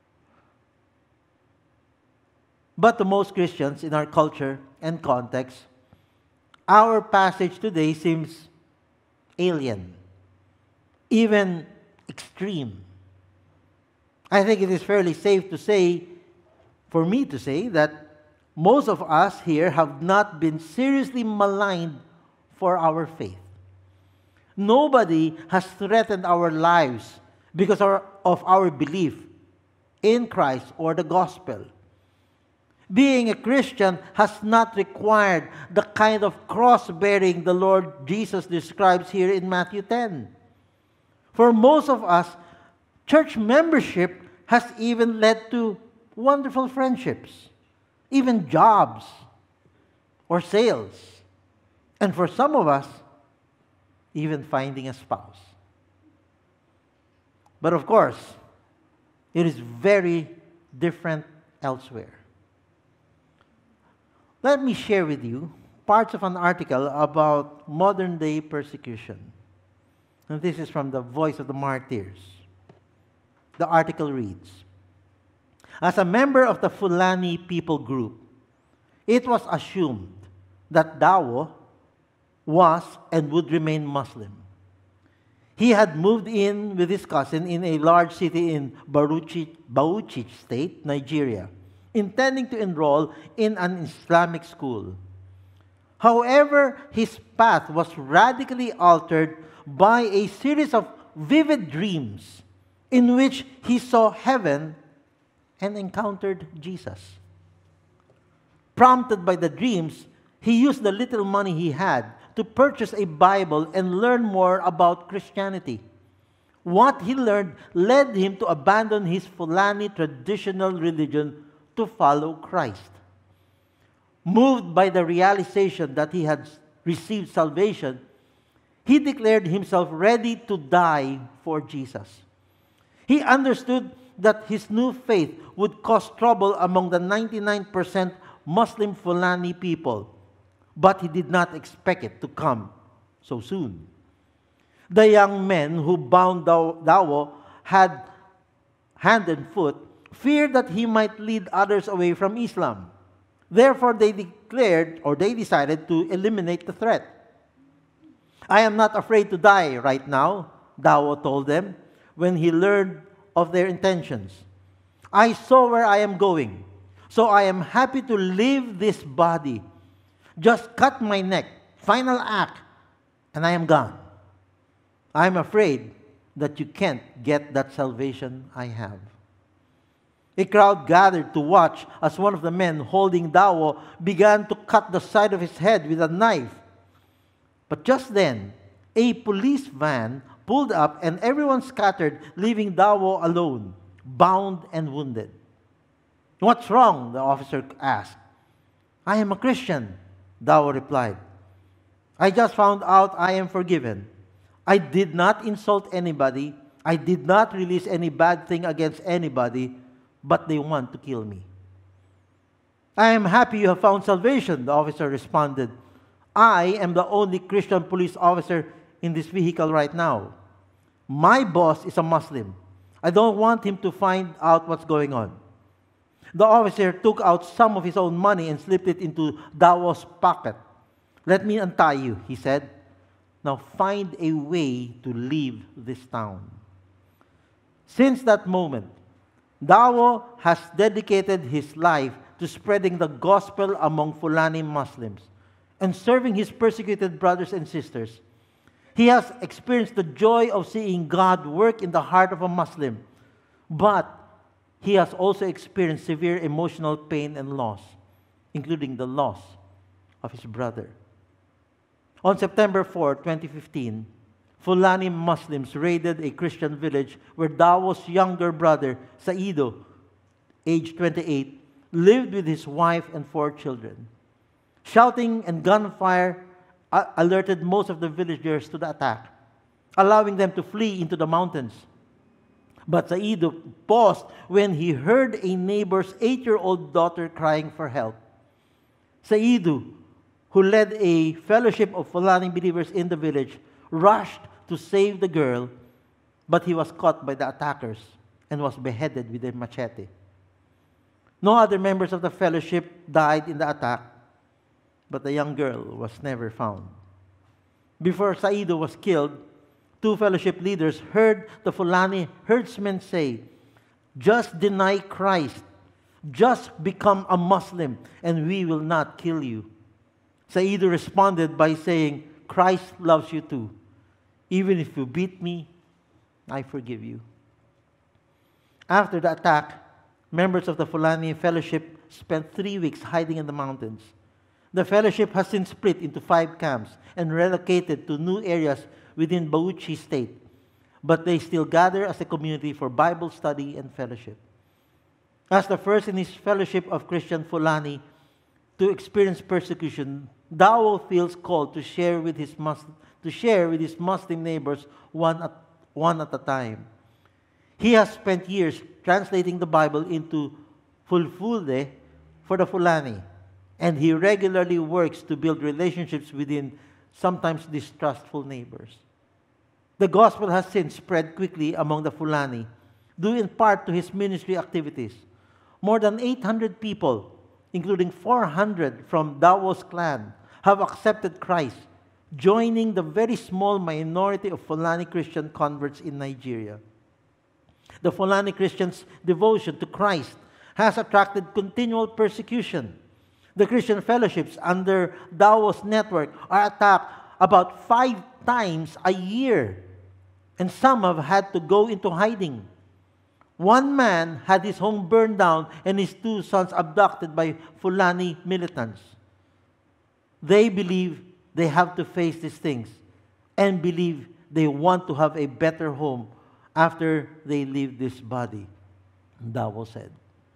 But to most Christians in our culture and context, our passage today seems alien, even extreme. I think it is fairly safe to say, for me to say, that most of us here have not been seriously maligned for our faith. Nobody has threatened our lives because of our belief in Christ or the gospel. Being a Christian has not required the kind of cross-bearing the Lord Jesus describes here in Matthew ten. For most of us, church membership has even led to wonderful friendships, even jobs or sales. And for some of us, even finding a spouse. But of course, it is very different elsewhere. Let me share with you parts of an article about modern-day persecution. And this is from the Voice of the Martyrs. The article reads, as a member of the Fulani people group, it was assumed that Dawo was and would remain Muslim. He had moved in with his cousin in a large city in Bauchi, Bauchi State, Nigeria, intending to enroll in an Islamic school. However, his path was radically altered by a series of vivid dreams in which he saw heaven and encountered Jesus. Prompted by the dreams, he used the little money he had to purchase a Bible and learn more about Christianity. What he learned led him to abandon his Fulani traditional religion to follow Christ. Moved by the realization that he had received salvation, he declared himself ready to die for Jesus. He understood that his new faith would cause trouble among the ninety-nine percent Muslim Fulani people, but he did not expect it to come so soon. The young men who bound Dawo had hand and foot feared that he might lead others away from Islam. Therefore, they declared, or they decided to eliminate the threat. I am not afraid to die right now, Dawo told them when he learned of their intentions. I saw where I am going, so I am happy to leave this body. Just cut my neck, final act, and I am gone. I am afraid that you can't get that salvation I have. A crowd gathered to watch as one of the men holding Dawo began to cut the side of his head with a knife. But just then, a police van pulled up and everyone scattered, leaving Dawo alone, bound and wounded. "What's wrong?" the officer asked. "I am a Christian," Dawo replied. "I just found out I am forgiven. I did not insult anybody. I did not release any bad thing against anybody, but they want to kill me." "I am happy you have found salvation," the officer responded. "I am the only Christian police officer in this vehicle right now. My boss is a Muslim. I don't want him to find out what's going on." The officer took out some of his own money and slipped it into Dawo's pocket. "Let me untie you," he said. "Now find a way to leave this town." Since that moment, Dawo has dedicated his life to spreading the gospel among Fulani Muslims and serving his persecuted brothers and sisters. He has experienced the joy of seeing God work in the heart of a Muslim, but he has also experienced severe emotional pain and loss, including the loss of his brother. On September fourth, twenty fifteen, Fulani Muslims raided a Christian village where Dawo's younger brother, Saido, age twenty-eight, lived with his wife and four children. Shouting and gunfire uh, alerted most of the villagers to the attack, allowing them to flee into the mountains. But Saido paused when he heard a neighbor's eight-year-old daughter crying for help. Saido, who led a fellowship of Fulani believers in the village, rushed to save the girl, but he was caught by the attackers and was beheaded with a machete. No other members of the fellowship died in the attack, but the young girl was never found. Before Saido was killed, two fellowship leaders heard the Fulani herdsmen say, "Just deny Christ, just become a Muslim, and we will not kill you." Saido responded by saying, "Christ loves you too. Even if you beat me, I forgive you." After the attack, members of the Fulani Fellowship spent three weeks hiding in the mountains. The fellowship has since split into five camps and relocated to new areas within Bauchi State, but they still gather as a community for Bible study and fellowship. As the first in his fellowship of Christian Fulani to experience persecution, Dawo feels called to share with his Muslim, to share with his Muslim neighbors one at, one at a time. He has spent years translating the Bible into Fulfulde for the Fulani, and he regularly works to build relationships within sometimes distrustful neighbors. The gospel has since spread quickly among the Fulani, due in part to his ministry activities. More than eight hundred people, including four hundred from Dawo's clan, have accepted Christ, joining the very small minority of Fulani Christian converts in Nigeria. The Fulani Christians' devotion to Christ has attracted continual persecution. The Christian fellowships under Dawo's network are attacked about five times a year, and some have had to go into hiding. One man had his home burned down and his two sons abducted by Fulani militants. They believe they have to face these things and believe they want to have a better home after they leave this body, Dawo said.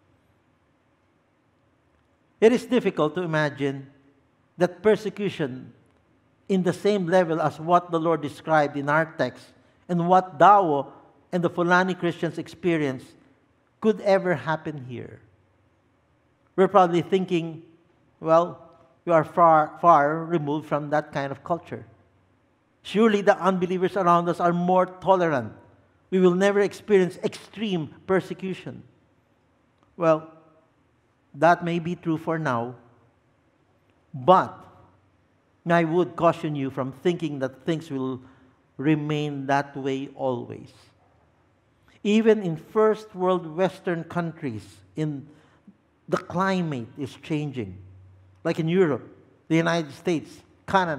It is difficult to imagine that persecution in the same level as what the Lord described in our text and what Dawo and the Fulani Christians experienced could ever happen here. We're probably thinking, well, we are far, far removed from that kind of culture. Surely the unbelievers around us are more tolerant. We will never experience extreme persecution. Well, that may be true for now, but I would caution you from thinking that things will remain that way always. Even in first world Western countries, in the climate is changing. Like in Europe, the United States, Canada,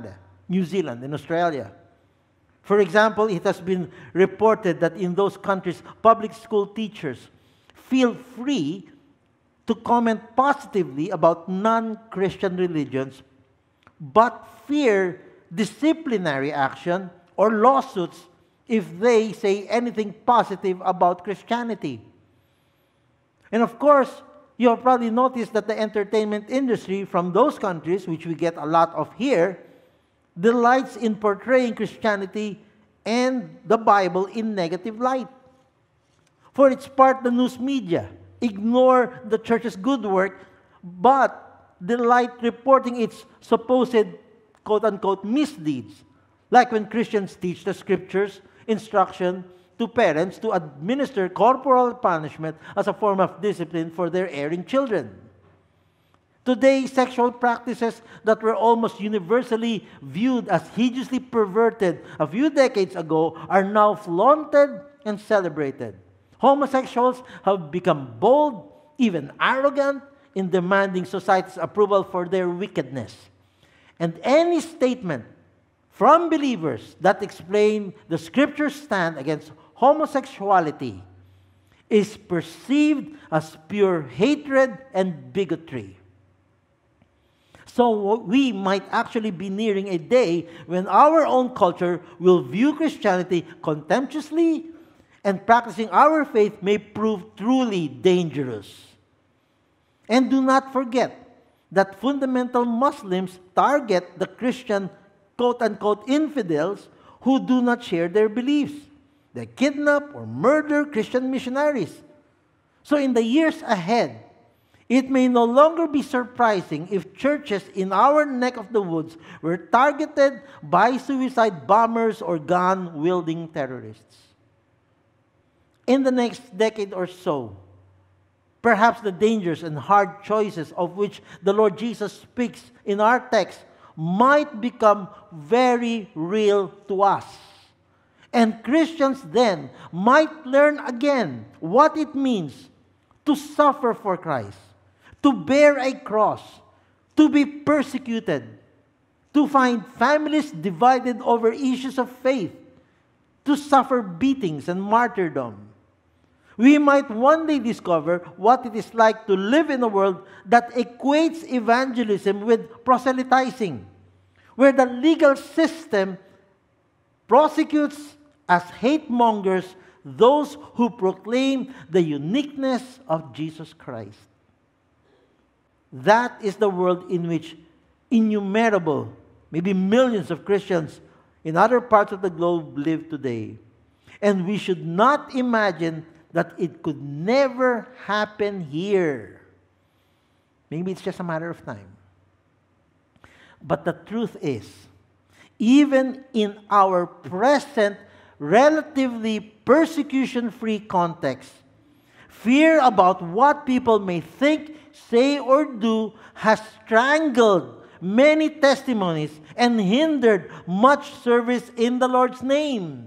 New Zealand, and Australia. For example, it has been reported that in those countries, public school teachers feel free to comment positively about non-Christian religions, but fear disciplinary action or lawsuits if they say anything positive about Christianity. And of course, you have probably noticed that the entertainment industry from those countries, which we get a lot of here, delights in portraying Christianity and the Bible in negative light. For its part, the news media ignore the church's good work, but delight reporting its supposed quote-unquote misdeeds, like when Christians teach the scriptures, instruction to parents to administer corporal punishment as a form of discipline for their erring children. Today, sexual practices that were almost universally viewed as hideously perverted a few decades ago are now flaunted and celebrated. Homosexuals have become bold, even arrogant, in demanding society's approval for their wickedness. And any statement from believers that explain the Scripture's stand against homosexuality is perceived as pure hatred and bigotry. So we might actually be nearing a day when our own culture will view Christianity contemptuously, and practicing our faith may prove truly dangerous. And do not forget that fundamental Muslims target the Christian quote-unquote infidels who do not share their beliefs. They kidnap or murder Christian missionaries. So in the years ahead, it may no longer be surprising if churches in our neck of the woods were targeted by suicide bombers or gun-wielding terrorists. In the next decade or so, perhaps the dangers and hard choices of which the Lord Jesus speaks in our text might become very real to us. And Christians then might learn again what it means to suffer for Christ, to bear a cross, to be persecuted, to find families divided over issues of faith, to suffer beatings and martyrdom. We might one day discover what it is like to live in a world that equates evangelism with proselytizing, where the legal system prosecutes as hate mongers those who proclaim the uniqueness of Jesus Christ. That is the world in which innumerable, maybe millions of Christians in other parts of the globe live today. And we should not imagine that it could never happen here. Maybe it's just a matter of time. But the truth is, even in our present relatively persecution-free context, fear about what people may think, say, or do has strangled many testimonies and hindered much service in the Lord's name.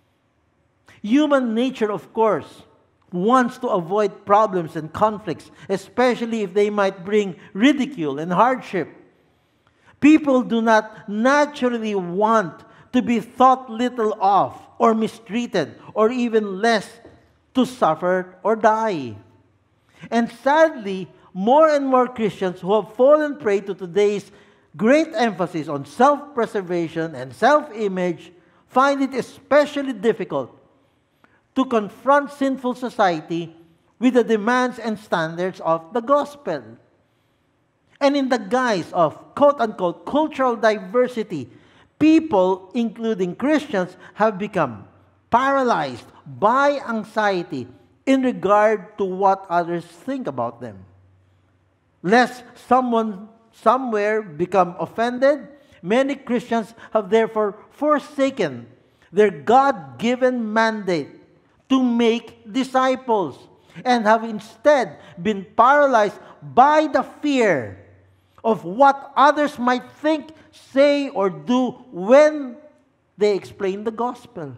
Human nature, of course, wants to avoid problems and conflicts, especially if they might bring ridicule and hardship. People do not naturally want to be thought little of or mistreated or even less to suffer or die. And sadly, more and more Christians who have fallen prey to today's great emphasis on self-preservation and self-image find it especially difficult to confront sinful society with the demands and standards of the gospel. And in the guise of quote-unquote cultural diversity, people, including Christians, have become paralyzed by anxiety in regard to what others think about them. Lest someone somewhere become offended, many Christians have therefore forsaken their God-given mandate to make disciples and have instead been paralyzed by the fear of what others might think, say, or do when they explain the gospel.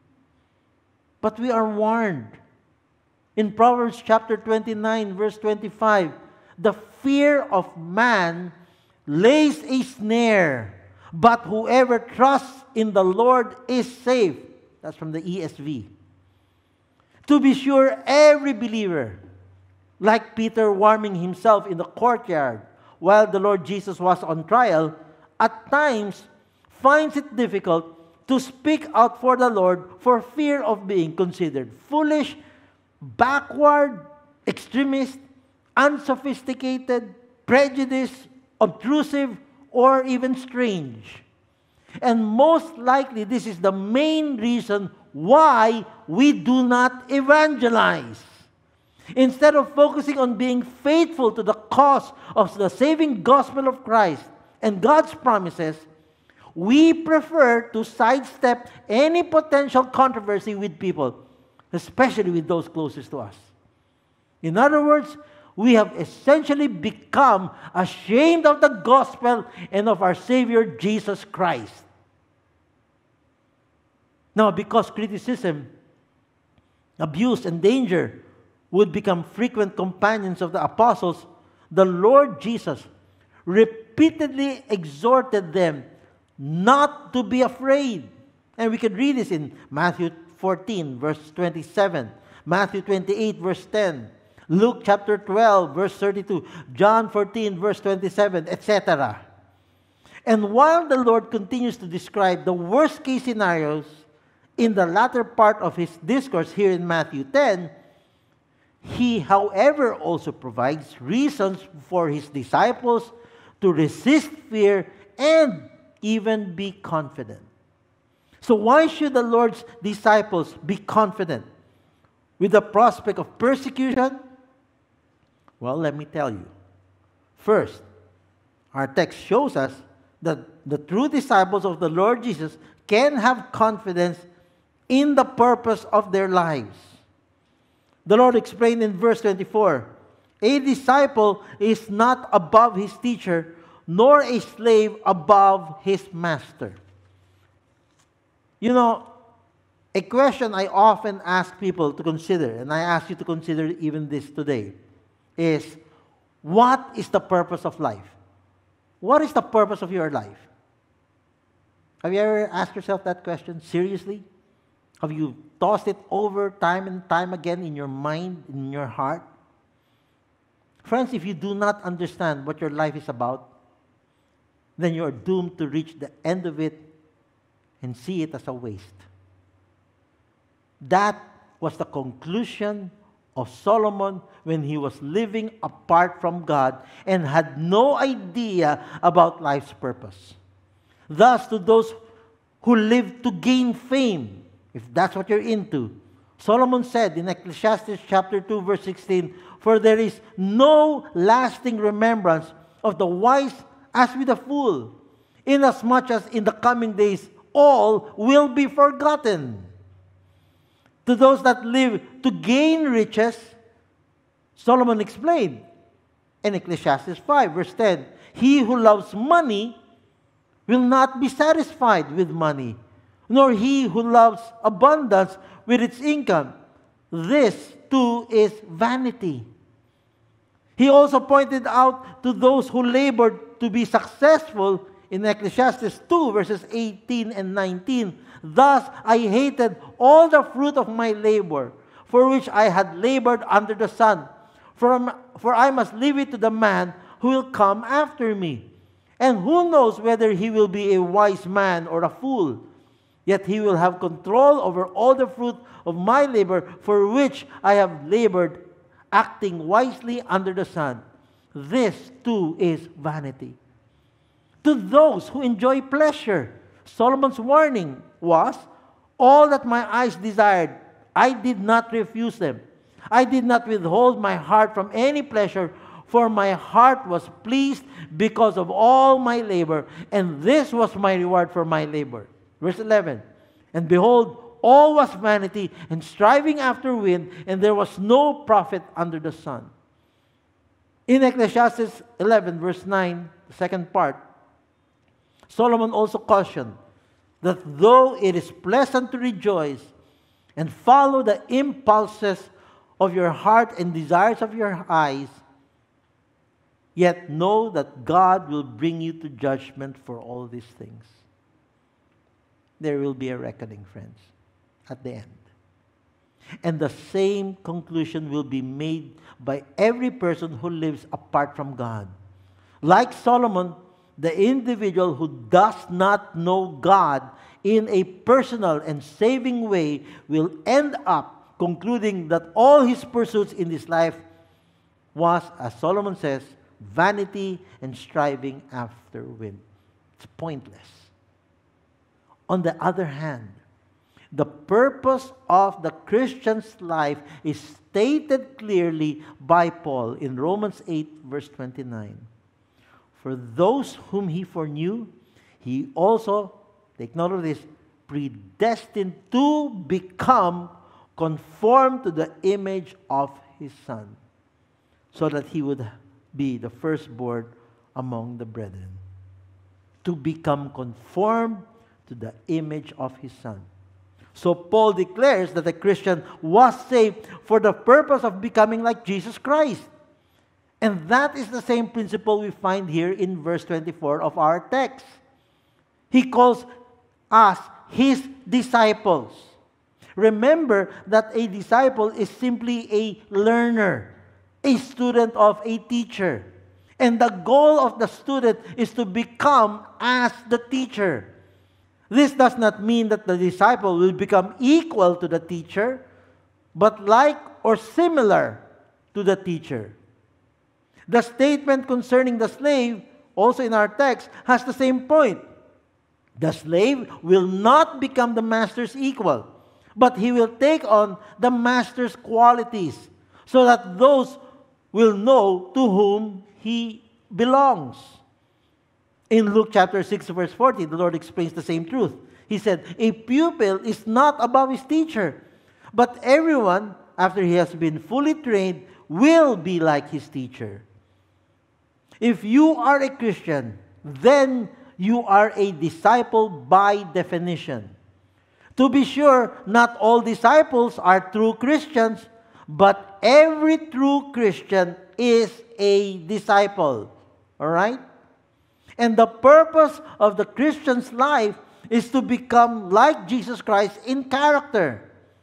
But we are warned. In Proverbs chapter twenty-nine, verse twenty-five, the fear of man lays a snare, But whoever trusts in the Lord is safe. That's from the E S V. To be sure, every believer, like Peter warming himself in the courtyard while the Lord Jesus was on trial, at times finds it difficult to speak out for the Lord for fear of being considered foolish, backward, extremist, unsophisticated, prejudiced, obtrusive, or even strange. And most likely, this is the main reason why we do not evangelize. Instead of focusing on being faithful to the cause of the saving gospel of Christ and God's promises, we prefer to sidestep any potential controversy with people, especially with those closest to us. In other words, we have essentially become ashamed of the gospel and of our Savior Jesus Christ. Now, because criticism, abuse, and danger would become frequent companions of the apostles, the Lord Jesus repeatedly exhorted them not to be afraid. And we can read this in Matthew fourteen, verse twenty-seven, Matthew twenty-eight, verse ten, Luke chapter twelve, verse thirty-two, John fourteen, verse twenty-seven, et cetera. And while the Lord continues to describe the worst-case scenarios in the latter part of his discourse here in Matthew ten, he, however, also provides reasons for his disciples to resist fear and even be confident. So why should the Lord's disciples be confident with the prospect of persecution? Well, let me tell you. First, our text shows us that the true disciples of the Lord Jesus can have confidence in the purpose of their lives. The Lord explained in verse twenty-four, a disciple is not above his teacher, nor a slave above his master. You know, a question I often ask people to consider, and I ask you to consider even this today, is what is the purpose of life? What is the purpose of your life? Have you ever asked yourself that question seriously? Have you tossed it over time and time again in your mind, in your heart? Friends, if you do not understand what your life is about, then you are doomed to reach the end of it and see it as a waste. That was the conclusion of Solomon when he was living apart from God and had no idea about life's purpose. Thus, to those who live to gain fame, if that's what you're into, Solomon said in Ecclesiastes chapter two, verse sixteen, for there is no lasting remembrance of the wise as with the fool, inasmuch as in the coming days all will be forgotten. To those that live to gain riches, Solomon explained in Ecclesiastes five, verse ten, he who loves money will not be satisfied with money, nor he who loves abundance with its income. This too is vanity. He also pointed out to those who labored to be successful in Ecclesiastes two, verses eighteen and nineteen. Thus I hated all the fruit of my labor, for which I had labored under the sun. For, for I must leave it to the man who will come after me. And who knows whether he will be a wise man or a fool? Yet he will have control over all the fruit of my labor, for which I have labored, acting wisely under the sun. This too is vanity. To those who enjoy pleasure, Solomon's warning was, all that my eyes desired, I did not refuse them. I did not withhold my heart from any pleasure, for my heart was pleased because of all my labor, and this was my reward for my labor. Verse eleven, and behold, all was vanity and striving after wind, and there was no profit under the sun. In Ecclesiastes eleven, verse nine, the second part, Solomon also cautioned that though it is pleasant to rejoice and follow the impulses of your heart and desires of your eyes, Yet know that God will bring you to judgment for all these things. There will be a reckoning, friends, at the end. And the same conclusion will be made by every person who lives apart from God. Like Solomon, the individual who does not know God in a personal and saving way will end up concluding that all his pursuits in this life was, as Solomon says, vanity and striving after wind. It's pointless. On the other hand, the purpose of the Christian's life is stated clearly by Paul in Romans eight, verse twenty-nine. For those whom he foreknew, he also, take note of this, predestined to become conformed to the image of his Son, so that he would be the firstborn among the brethren. To become conformed to the image of his Son. So Paul declares that the Christian was saved for the purpose of becoming like Jesus Christ. And that is the same principle we find here in verse twenty-four of our text. He calls us his disciples. Remember that a disciple is simply a learner, a student of a teacher. And the goal of the student is to become as the teacher. This does not mean that the disciple will become equal to the teacher, but like or similar to the teacher. The statement concerning the slave, also in our text, has the same point. The slave will not become the master's equal, but he will take on the master's qualities, so that those will know to whom he belongs. In Luke chapter six, verse forty, the Lord explains the same truth. He said, a pupil is not above his teacher, but everyone, after he has been fully trained, will be like his teacher. If you are a Christian, then you are a disciple by definition. To be sure, not all disciples are true Christians, but every true Christian is a disciple. All right? And the purpose of the Christian's life is to become like Jesus Christ in character.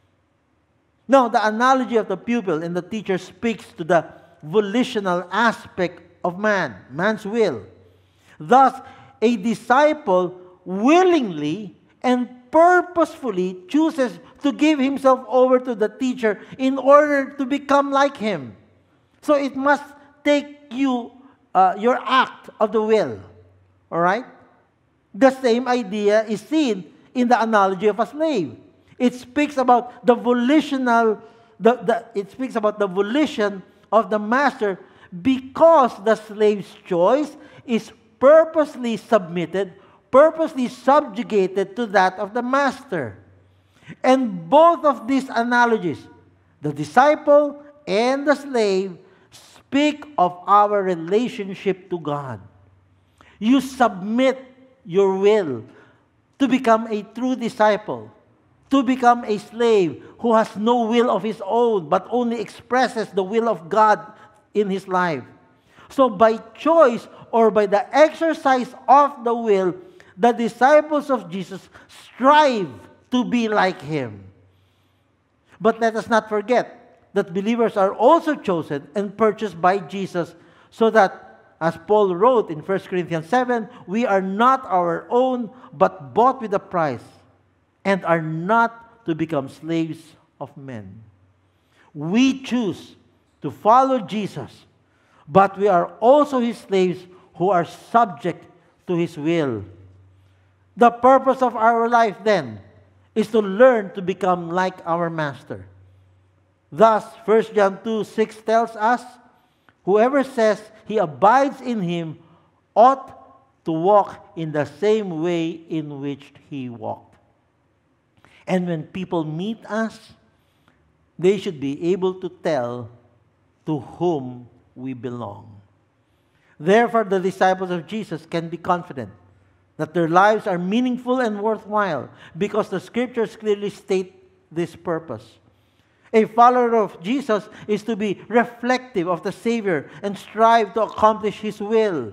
Now, the analogy of the pupil and the teacher speaks to the volitional aspect of man, man's will. Thus, a disciple willingly and purposefully chooses to give himself over to the teacher in order to become like him. So it must take you, uh, your act of the will. All right? The same idea is seen in the analogy of a slave. It speaks about the volitional, the, the, it speaks about the volition of the master because the slave's choice is purposely submitted, purposely subjugated to that of the master. And both of these analogies, the disciple and the slave, speak of our relationship to God. You submit your will to become a true disciple, to become a slave who has no will of his own, but only expresses the will of God in his life. So by choice or by the exercise of the will, the disciples of Jesus strive to be like him. But let us not forget that believers are also chosen and purchased by Jesus, so that, as Paul wrote in First Corinthians seven, we are not our own, but bought with a price, and are not to become slaves of men. We choose to follow Jesus, but we are also his slaves who are subject to his will. The purpose of our life, then, is to learn to become like our master. Thus, First John two six tells us, whoever says he abides in him ought to walk in the same way in which he walked. And when people meet us, they should be able to tell to whom we belong. Therefore, the disciples of Jesus can be confident that their lives are meaningful and worthwhile, because the scriptures clearly state this purpose. A follower of Jesus is to be reflective of the Savior and strive to accomplish His will.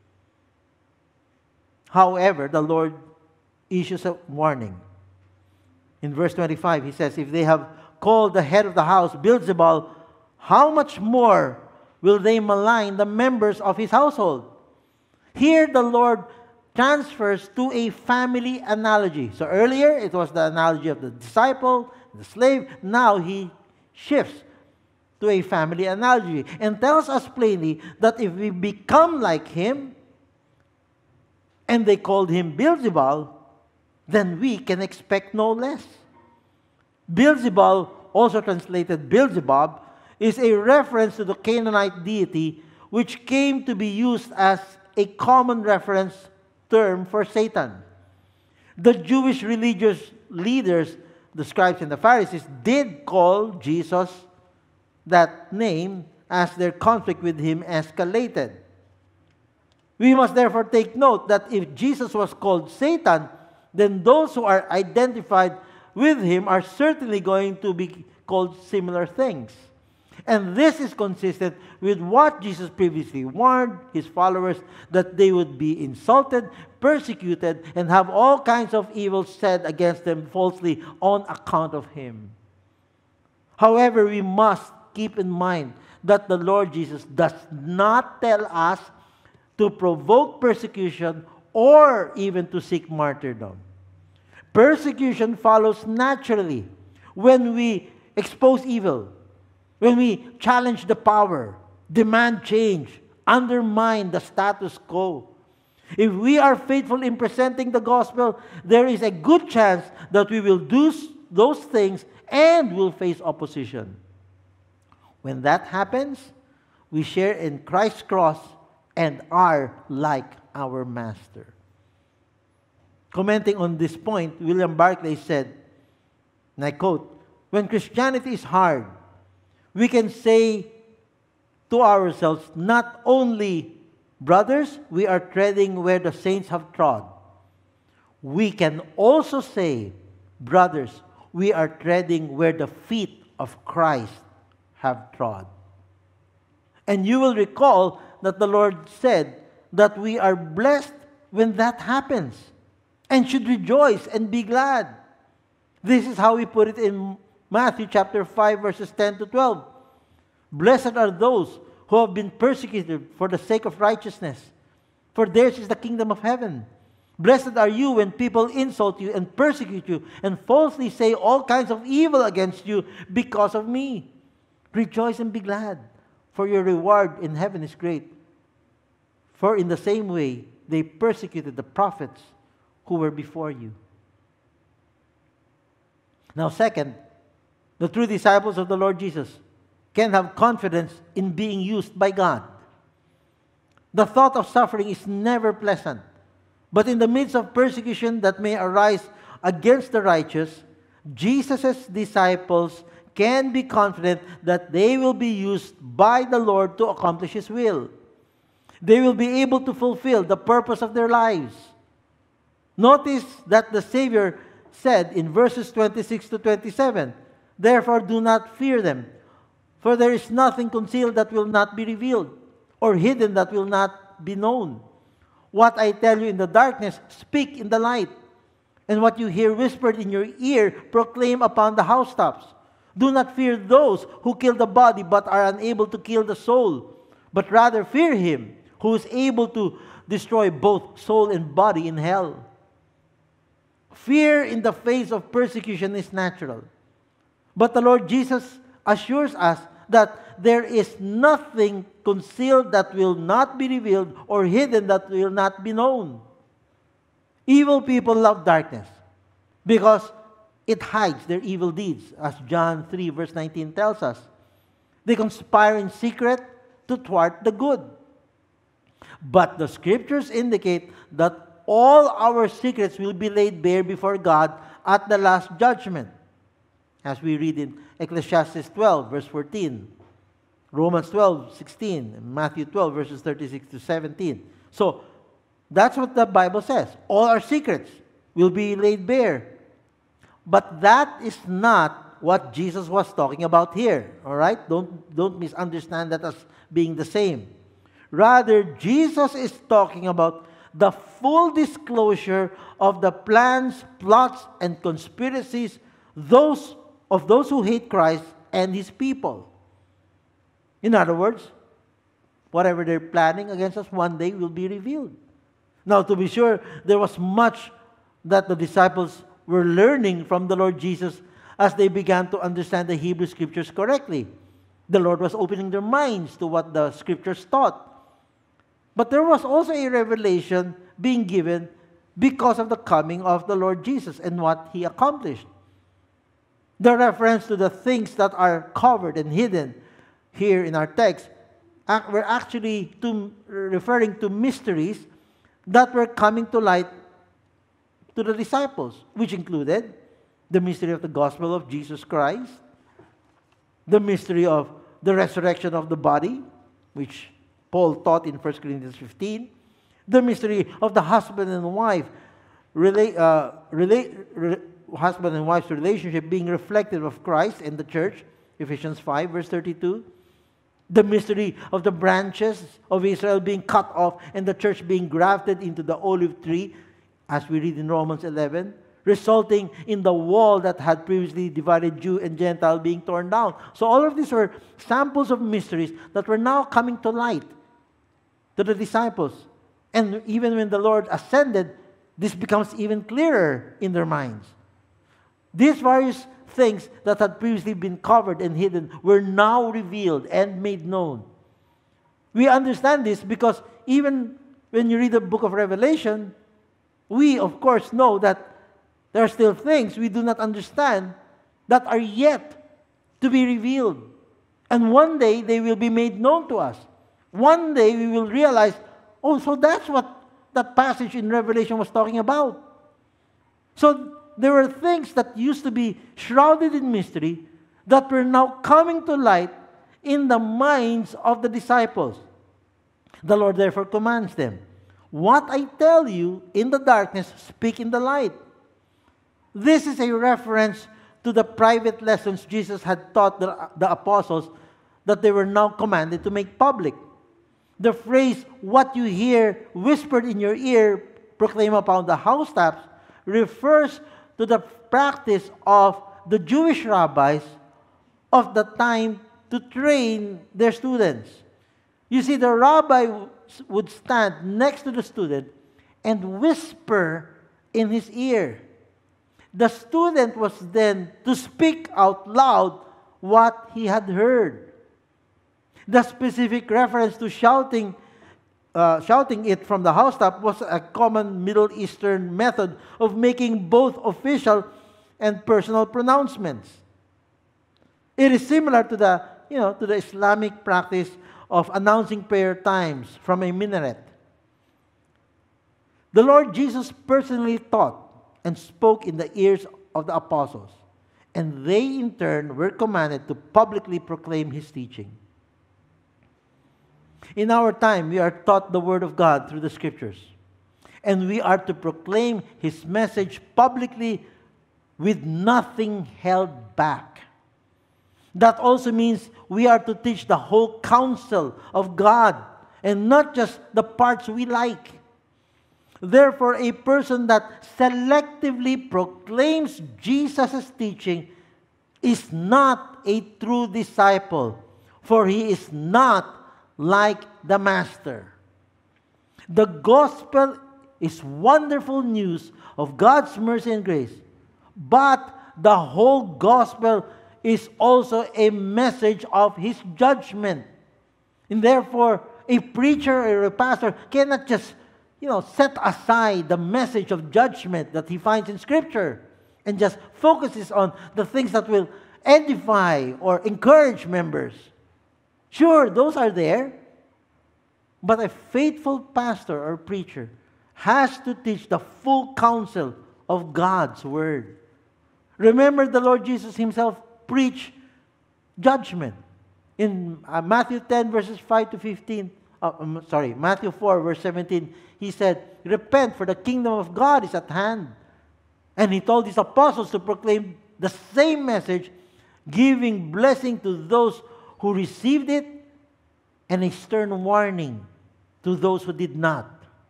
However, the Lord issues a warning. In verse twenty-five, He says, if they have called the head of the house Beelzebul, how much more will they malign the members of his household? Here the Lord transfers to a family analogy. So earlier it was the analogy of the disciple, the slave. Now He shifts to a family analogy and tells us plainly that if we become like him, and they called him Beelzebul, then we can expect no less. Beelzebul, also translated Beelzebub, is a reference to the Canaanite deity which came to be used as a common reference term for Satan. The Jewish religious leaders, the scribes and the Pharisees, did call Jesus that name as their conflict with him escalated. We must therefore take note that if Jesus was called Satan, then those who are identified with him are certainly going to be called similar things. And this is consistent with what Jesus previously warned his followers, that they would be insulted, persecuted, and have all kinds of evil said against them falsely on account of him. However, we must keep in mind that the Lord Jesus does not tell us to provoke persecution or even to seek martyrdom. Persecution follows naturally when we expose evil, when we challenge the power, demand change, undermine the status quo. If we are faithful in presenting the gospel, there is a good chance that we will do those things and will face opposition. When that happens, we share in Christ's cross and are like our Master. Commenting on this point, William Barclay said, and I quote, "When Christianity is hard, we can say to ourselves, not only, brothers, we are treading where the saints have trod. We can also say, brothers, we are treading where the feet of Christ have trod." And you will recall that the Lord said that we are blessed when that happens and should rejoice and be glad. This is how we put it in Matthew chapter five, verses ten to twelve. "Blessed are those who have been persecuted for the sake of righteousness, for theirs is the kingdom of heaven. Blessed are you when people insult you and persecute you and falsely say all kinds of evil against you because of me. Rejoice and be glad, for your reward in heaven is great. For in the same way they persecuted the prophets who were before you." Now, second, the true disciples of the Lord Jesus can have confidence in being used by God. The thought of suffering is never pleasant, but in the midst of persecution that may arise against the righteous, Jesus' disciples can be confident that they will be used by the Lord to accomplish His will. They will be able to fulfill the purpose of their lives. Notice that the Savior said in verses twenty-six to twenty-seven, "Therefore do not fear them, for there is nothing concealed that will not be revealed, or hidden that will not be known. What I tell you in the darkness, speak in the light, and what you hear whispered in your ear, proclaim upon the housetops. Do not fear those who kill the body but are unable to kill the soul, but rather fear Him who is able to destroy both soul and body in hell." Fear in the face of persecution is natural. But the Lord Jesus assures us that there is nothing concealed that will not be revealed or hidden that will not be known. Evil people love darkness because it hides their evil deeds, as John three verse nineteen tells us. They conspire in secret to thwart the good. But the Scriptures indicate that all our secrets will be laid bare before God at the last judgment, as we read in Ecclesiastes twelve, verse fourteen, Romans twelve, sixteen, and Matthew twelve, verses thirty-six to seventeen. So, that's what the Bible says. All our secrets will be laid bare. But that is not what Jesus was talking about here. All right? Don't, don't misunderstand that as being the same. Rather, Jesus is talking about the full disclosure of the plans, plots, and conspiracies those of those who hate Christ and His people. In other words, whatever they're planning against us one day will be revealed. Now, to be sure, there was much that the disciples were learning from the Lord Jesus as they began to understand the Hebrew Scriptures correctly. The Lord was opening their minds to what the Scriptures taught. But there was also a revelation being given because of the coming of the Lord Jesus and what He accomplished. The reference to the things that are covered and hidden here in our text, we're actually to, referring to mysteries that were coming to light to the disciples, which included the mystery of the gospel of Jesus Christ, the mystery of the resurrection of the body, which Paul taught in First Corinthians fifteen, the mystery of the husband and wife, relate, uh, relate, re, husband and wife's relationship being reflective of Christ and the church, Ephesians five, verse thirty-two, the mystery of the branches of Israel being cut off and the church being grafted into the olive tree, as we read in Romans eleven, resulting in the wall that had previously divided Jew and Gentile being torn down. So all of these were samples of mysteries that were now coming to light to the disciples. And even when the Lord ascended, this becomes even clearer in their minds. These various things that had previously been covered and hidden were now revealed and made known. We understand this because even when you read the book of Revelation, we, of course, know that there are still things we do not understand that are yet to be revealed. And one day, they will be made known to us. One day, we will realize, oh, so that's what that passage in Revelation was talking about. So there were things that used to be shrouded in mystery that were now coming to light in the minds of the disciples. The Lord therefore commands them, what I tell you in the darkness, speak in the light. This is a reference to the private lessons Jesus had taught the, the apostles that they were now commanded to make public. The phrase, what you hear whispered in your ear, proclaim upon the housetops, refers to the practice of the Jewish rabbis of the time to train their students. You see, the rabbi would stand next to the student and whisper in his ear. The student was then to speak out loud what he had heard. The specific reference to shouting, uh, shouting it from the housetop was a common Middle Eastern method of making both official and personal pronouncements. It is similar to the, you know, to the Islamic practice of announcing prayer times from a minaret. The Lord Jesus personally taught and spoke in the ears of the apostles, and they in turn were commanded to publicly proclaim His teaching. In our time, we are taught the Word of God through the Scriptures, and we are to proclaim His message publicly with nothing held back. That also means we are to teach the whole counsel of God and not just the parts we like. Therefore, a person that selectively proclaims Jesus' teaching is not a true disciple, for he is not like the Master. The gospel is wonderful news of God's mercy and grace, but the whole gospel is also a message of His judgment. And therefore, a preacher or a pastor cannot just, you know, set aside the message of judgment that he finds in Scripture and just focuses on the things that will edify or encourage members. Sure, those are there, but a faithful pastor or preacher has to teach the full counsel of God's Word. Remember, the Lord Jesus Himself preached judgment. In uh, Matthew ten, verses five to fifteen, uh, um, sorry, Matthew four, verse seventeen, He said, repent, for the kingdom of God is at hand. And He told His apostles to proclaim the same message giving blessing to those who received it, and a stern warning to those who did not.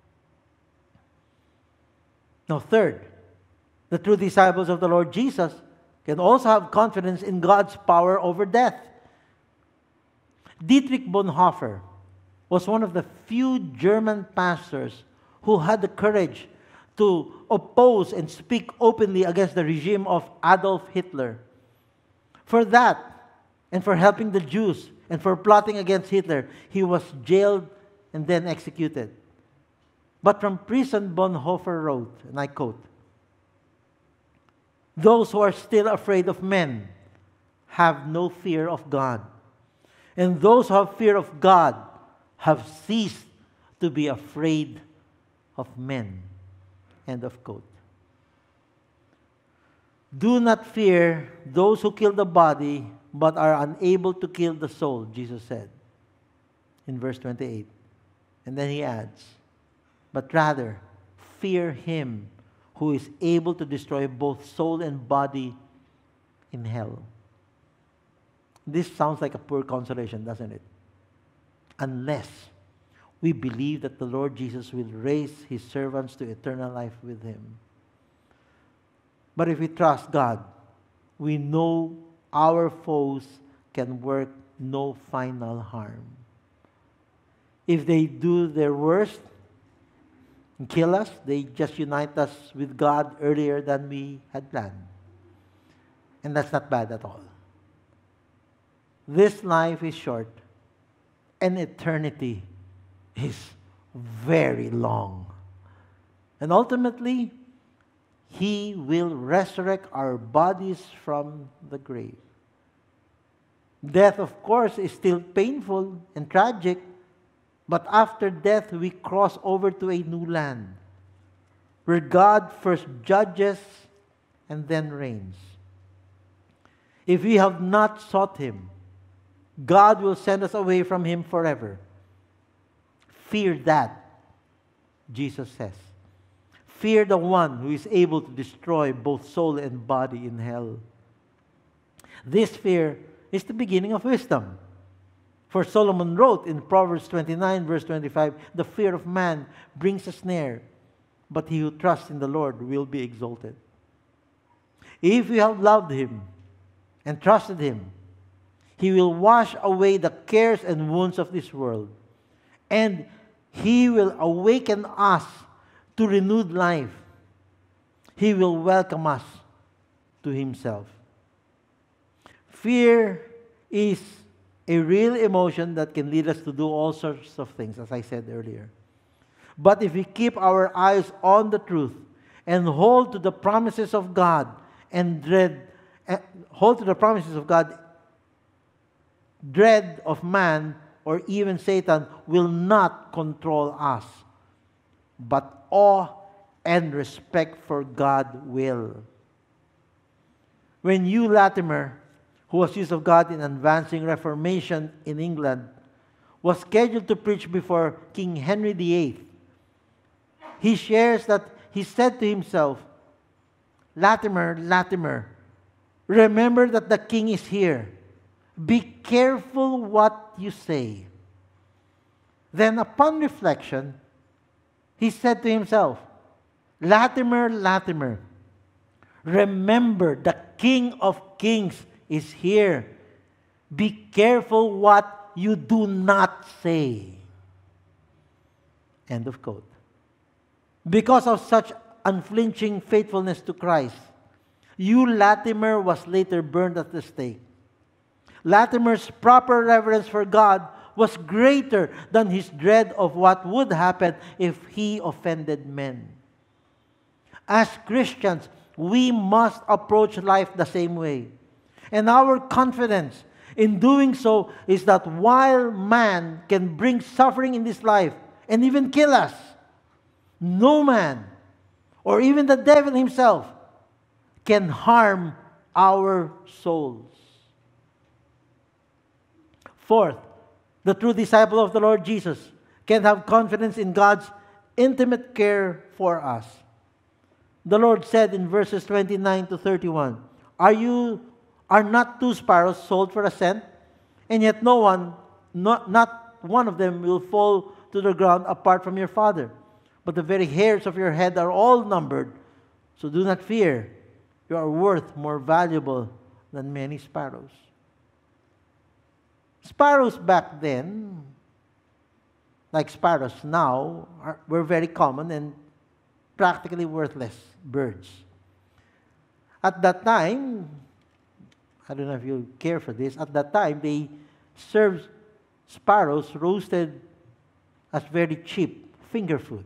Now, third, the true disciples of the Lord Jesus can also have confidence in God's power over death. Dietrich Bonhoeffer was one of the few German pastors who had the courage to oppose and speak openly against the regime of Adolf Hitler. For that, and for helping the Jews, and for plotting against Hitler, he was jailed and then executed. But from prison, Bonhoeffer wrote, and I quote, "Those who are still afraid of men have no fear of God. And those who have fear of God have ceased to be afraid of men." End of quote. Do not fear those who kill the body, but are unable to kill the soul, Jesus said in verse twenty-eight. And then he adds, but rather fear him who is able to destroy both soul and body in hell. This sounds like a poor consolation, doesn't it? Unless we believe that the Lord Jesus will raise his servants to eternal life with him. But if we trust God, we know our foes can work no final harm. If they do their worst and kill us, they just unite us with God earlier than we had planned. And that's not bad at all. This life is short, and eternity is very long. And ultimately, he will resurrect our bodies from the grave. Death, of course, is still painful and tragic, but after death, we cross over to a new land, where God first judges and then reigns. If we have not sought him, God will send us away from him forever. Fear that, Jesus says. Fear the one who is able to destroy both soul and body in hell. This fear is the beginning of wisdom. For Solomon wrote in Proverbs twenty-nine, verse twenty-five, the fear of man brings a snare, but he who trusts in the Lord will be exalted. If we have loved him and trusted him, he will wash away the cares and wounds of this world, and he will awaken us to renewed life. He will welcome us to himself. Fear is a real emotion that can lead us to do all sorts of things, as I said earlier. But if we keep our eyes on the truth and hold to the promises of God and dread, uh, hold to the promises of God, dread of man or even Satan will not control us, but awe and respect for God will. When Hugh Latimer, who was used of God in advancing Reformation in England, was scheduled to preach before King Henry the Eighth, he shares that he said to himself, Latimer, Latimer, remember that the king is here. Be careful what you say. Then upon reflection, he said to himself, Latimer, Latimer, remember the King of Kings is here. Be careful what you do not say. End of quote. Because of such unflinching faithfulness to Christ, Hugh Latimer was later burned at the stake. Latimer's proper reverence for God was greater than his dread of what would happen if he offended men. As Christians, we must approach life the same way. And our confidence in doing so is that while man can bring suffering in this life and even kill us, no man, or even the devil himself, can harm our souls. Fourth, the true disciple of the Lord Jesus can have confidence in God's intimate care for us. The Lord said in verses twenty-nine to thirty-one, Are you Are not two sparrows sold for a cent? And yet no one, not, not one of them will fall to the ground apart from your Father. But the very hairs of your head are all numbered. So do not fear. You are worth more valuable than many sparrows. Sparrows back then, like sparrows now, are, were very common and practically worthless birds. At that time, I don't know if you care for this, at that time they served sparrows roasted as very cheap finger food.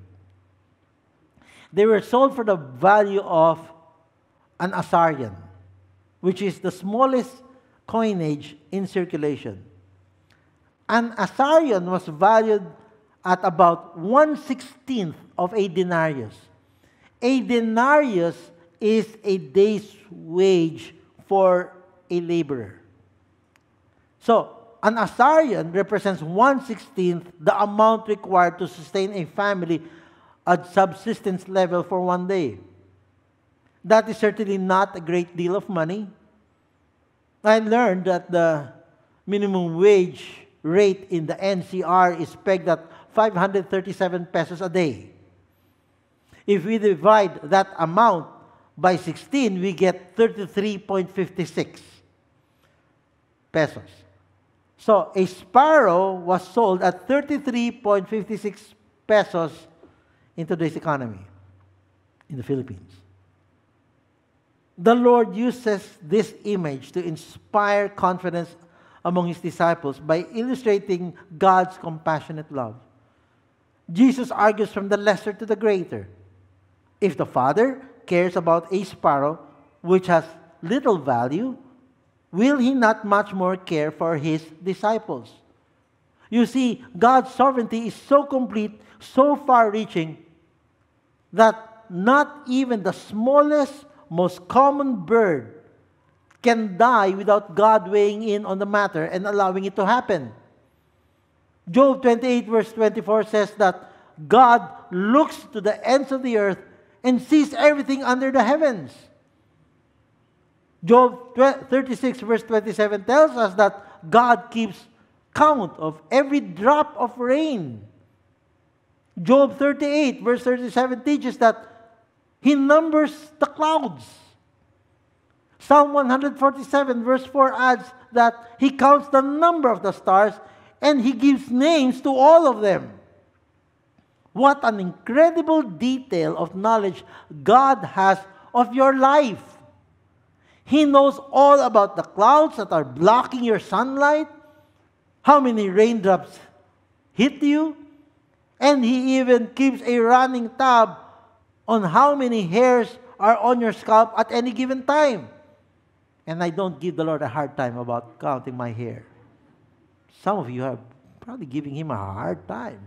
They were sold for the value of an asarion, which is the smallest coinage in circulation. An asarion was valued at about one sixteenth of a denarius. A denarius is a day's wage for a laborer. So, an asarion represents one sixteenth the amount required to sustain a family at subsistence level for one day. That is certainly not a great deal of money. I learned that the minimum wage rate in the N C R is pegged at five hundred thirty-seven pesos a day. If we divide that amount by sixteen, we get thirty-three point five six pesos. So a sparrow was sold at thirty-three point five six pesos in today's economy in the Philippines. The Lord uses this image to inspire confidence among His disciples by illustrating God's compassionate love. Jesus argues from the lesser to the greater. If the Father cares about a sparrow which has little value, will He not much more care for His disciples? You see, God's sovereignty is so complete, so far-reaching, that not even the smallest, most common bird can die without God weighing in on the matter and allowing it to happen. Job twenty-eight verse twenty-four says that God looks to the ends of the earth and sees everything under the heavens. Job thirty-six verse twenty-seven tells us that God keeps count of every drop of rain. Job thirty-eight verse thirty-seven teaches that He numbers the clouds. Psalm one forty-seven verse four adds that He counts the number of the stars and He gives names to all of them. What an incredible detail of knowledge God has of your life. He knows all about the clouds that are blocking your sunlight, how many raindrops hit you, and He even keeps a running tab on how many hairs are on your scalp at any given time. And I don't give the Lord a hard time about counting my hair. Some of you are probably giving Him a hard time.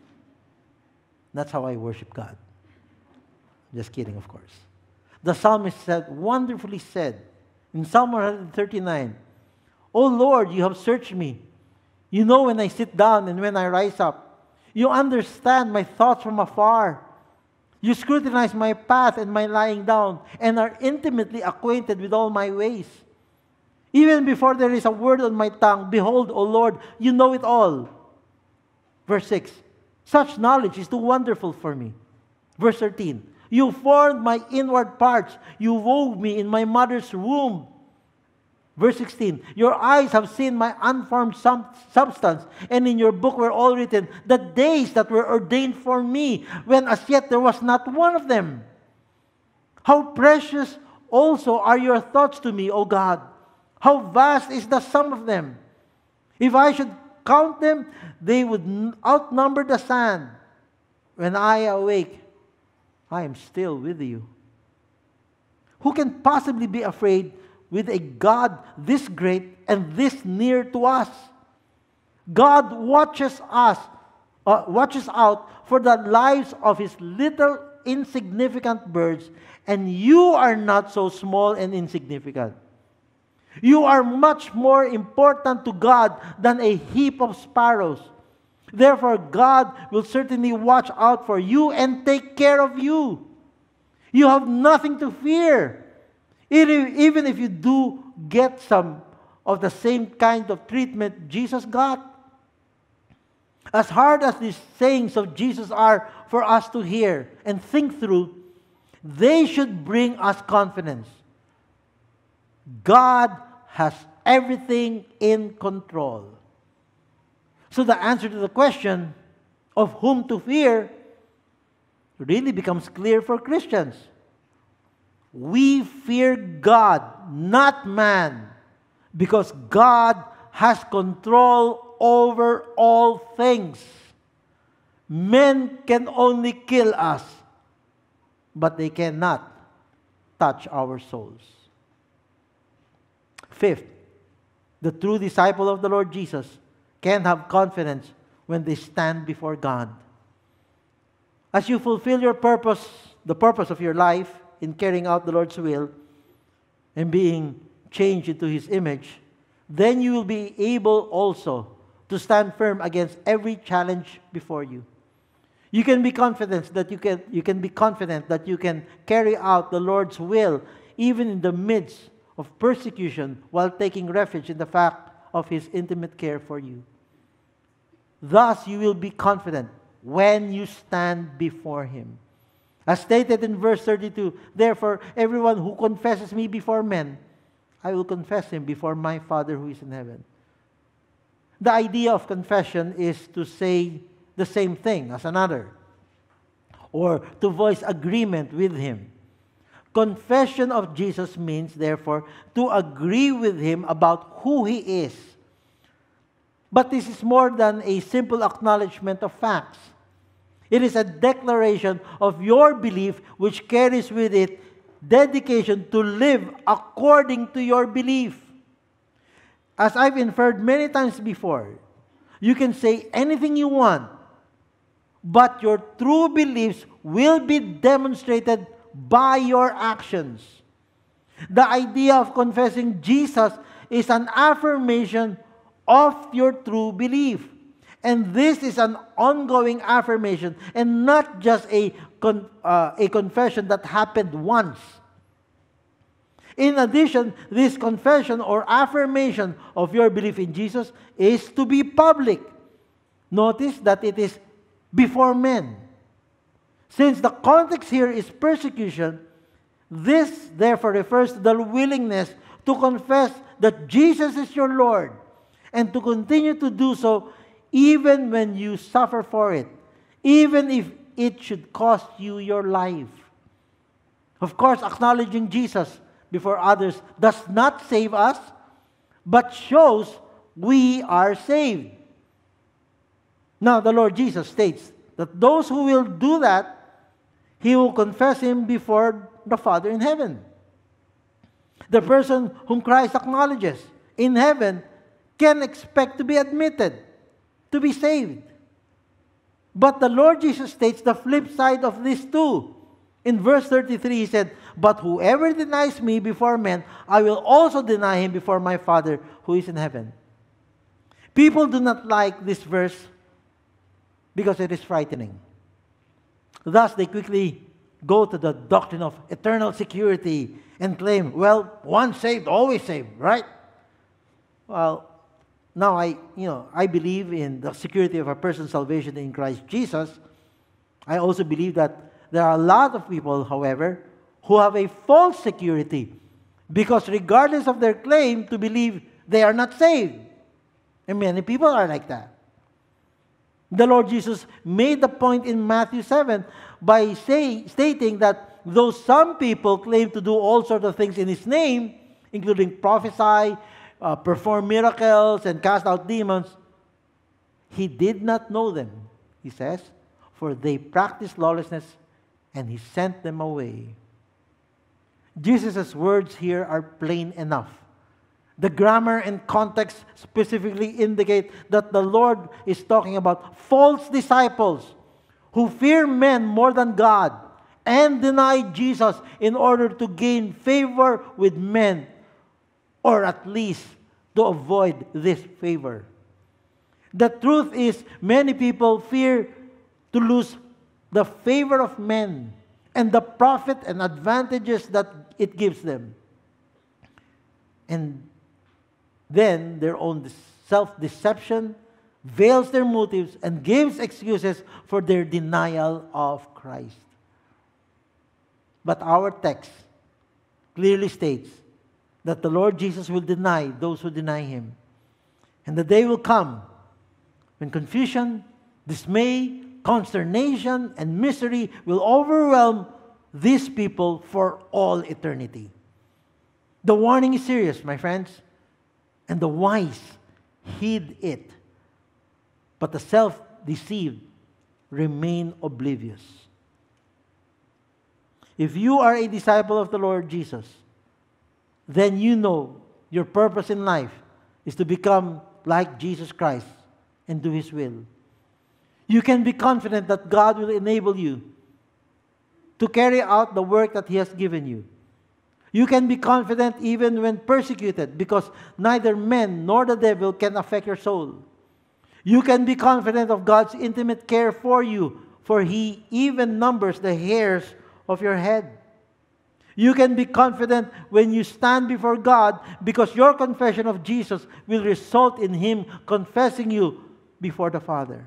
That's how I worship God. Just kidding, of course. The psalmist said, wonderfully said, in Psalm one thirty-nine, O Lord, you have searched me. You know when I sit down and when I rise up. You understand my thoughts from afar. You scrutinize my path and my lying down, and are intimately acquainted with all my ways. Even before there is a word on my tongue, behold, O Lord, you know it all. Verse six, such knowledge is too wonderful for me. Verse thirteen, you formed my inward parts. You wove me in my mother's womb. Verse sixteen, your eyes have seen my unformed sub- substance, and in your book were all written the days that were ordained for me, when as yet there was not one of them. How precious also are your thoughts to me, O God. How vast is the sum of them. If I should count them, they would outnumber the sand. When I awake, I am still with you. Who can possibly be afraid with a God this great and this near to us? God watches us, uh, watches out for the lives of His little insignificant birds, and you are not so small and insignificant. You are much more important to God than a heap of sparrows. Therefore, God will certainly watch out for you and take care of you. You have nothing to fear. Even even if you do get some of the same kind of treatment Jesus got. As hard as these sayings of Jesus are for us to hear and think through, they should bring us confidence. God has everything in control. So the answer to the question of whom to fear really becomes clear for Christians. We fear God, not man, because God has control over all things. Men can only kill us, but they cannot touch our souls. Fifth, the true disciple of the Lord Jesus can have confidence when they stand before God. As you fulfill your purpose, the purpose of your life in carrying out the Lord's will and being changed into His image, then you will be able also to stand firm against every challenge before you. You can be confident that you can you can be confident that you can carry out the Lord's will even in the midst of persecution while taking refuge in the fact of His intimate care for you. Thus you will be confident when you stand before Him. As stated in verse thirty-two, therefore everyone who confesses me before men, I will confess him before my Father who is in heaven. The idea of confession is to say the same thing as another, or to voice agreement with him. Confession of Jesus means, therefore, to agree with Him about who He is. But this is more than a simple acknowledgement of facts. It is a declaration of your belief which carries with it dedication to live according to your belief. As I've inferred many times before, you can say anything you want, but your true beliefs will be demonstrated by your actions. The idea of confessing Jesus is an affirmation of your true belief. And this is an ongoing affirmation and not just a, con- uh, a confession that happened once. In addition, this confession or affirmation of your belief in Jesus is to be public. Notice that it is before men. Since the context here is persecution, this therefore refers to the willingness to confess that Jesus is your Lord and to continue to do so even when you suffer for it, even if it should cost you your life. Of course, acknowledging Jesus before others does not save us, but shows we are saved. Now, the Lord Jesus states that those who will do that, He will confess Him before the Father in heaven. The person whom Christ acknowledges in heaven can expect to be admitted, to be saved. But the Lord Jesus states the flip side of this too. In verse thirty-three, He said, but whoever denies me before men, I will also deny him before my Father who is in heaven. People do not like this verse because it is frightening. Thus, they quickly go to the doctrine of eternal security and claim, well, once saved, always saved, right? Well, now I, you know, I believe in the security of a person's salvation in Christ Jesus. I also believe that there are a lot of people, however, who have a false security because regardless of their claim to believe, they are not saved. And many people are like that. The Lord Jesus made the point in Matthew seven by say, stating that though some people claim to do all sorts of things in His name, including prophesy, uh, perform miracles, and cast out demons, He did not know them, He says, for they practice lawlessness, and He sent them away. Jesus' words here are plain enough. The grammar and context specifically indicate that the Lord is talking about false disciples who fear men more than God and deny Jesus in order to gain favor with men, or at least to avoid this favor. The truth is, many people fear to lose the favor of men and the profit and advantages that it gives them. And then their own self-deception veils their motives and gives excuses for their denial of Christ. But our text clearly states that the Lord Jesus will deny those who deny Him. And the day will come when confusion, dismay, consternation, and misery will overwhelm these people for all eternity. The warning is serious, my friends, and the wise heed it. But the self-deceived remain oblivious. If you are a disciple of the Lord Jesus, then you know your purpose in life is to become like Jesus Christ and do His will. You can be confident that God will enable you to carry out the work that He has given you. You can be confident even when persecuted, because neither men nor the devil can affect your soul. You can be confident of God's intimate care for you, for He even numbers the hairs of your head. You can be confident when you stand before God, because your confession of Jesus will result in Him confessing you before the Father.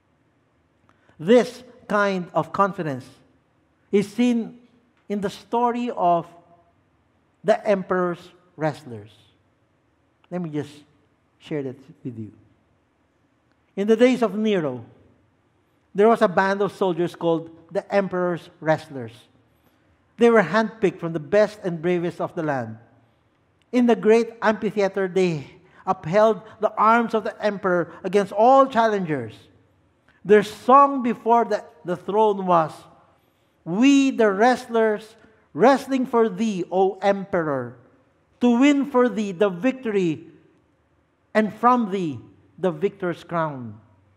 This kind of confidence is seen in the story of the emperor's wrestlers. Let me just share that with you. In the days of Nero, there was a band of soldiers called the emperor's wrestlers. They were handpicked from the best and bravest of the land. In the great amphitheater, they upheld the arms of the emperor against all challengers. Their song before the, the throne was, "We, the wrestlers, wrestling for thee, O emperor, to win for thee the victory, and from thee the victor's crown."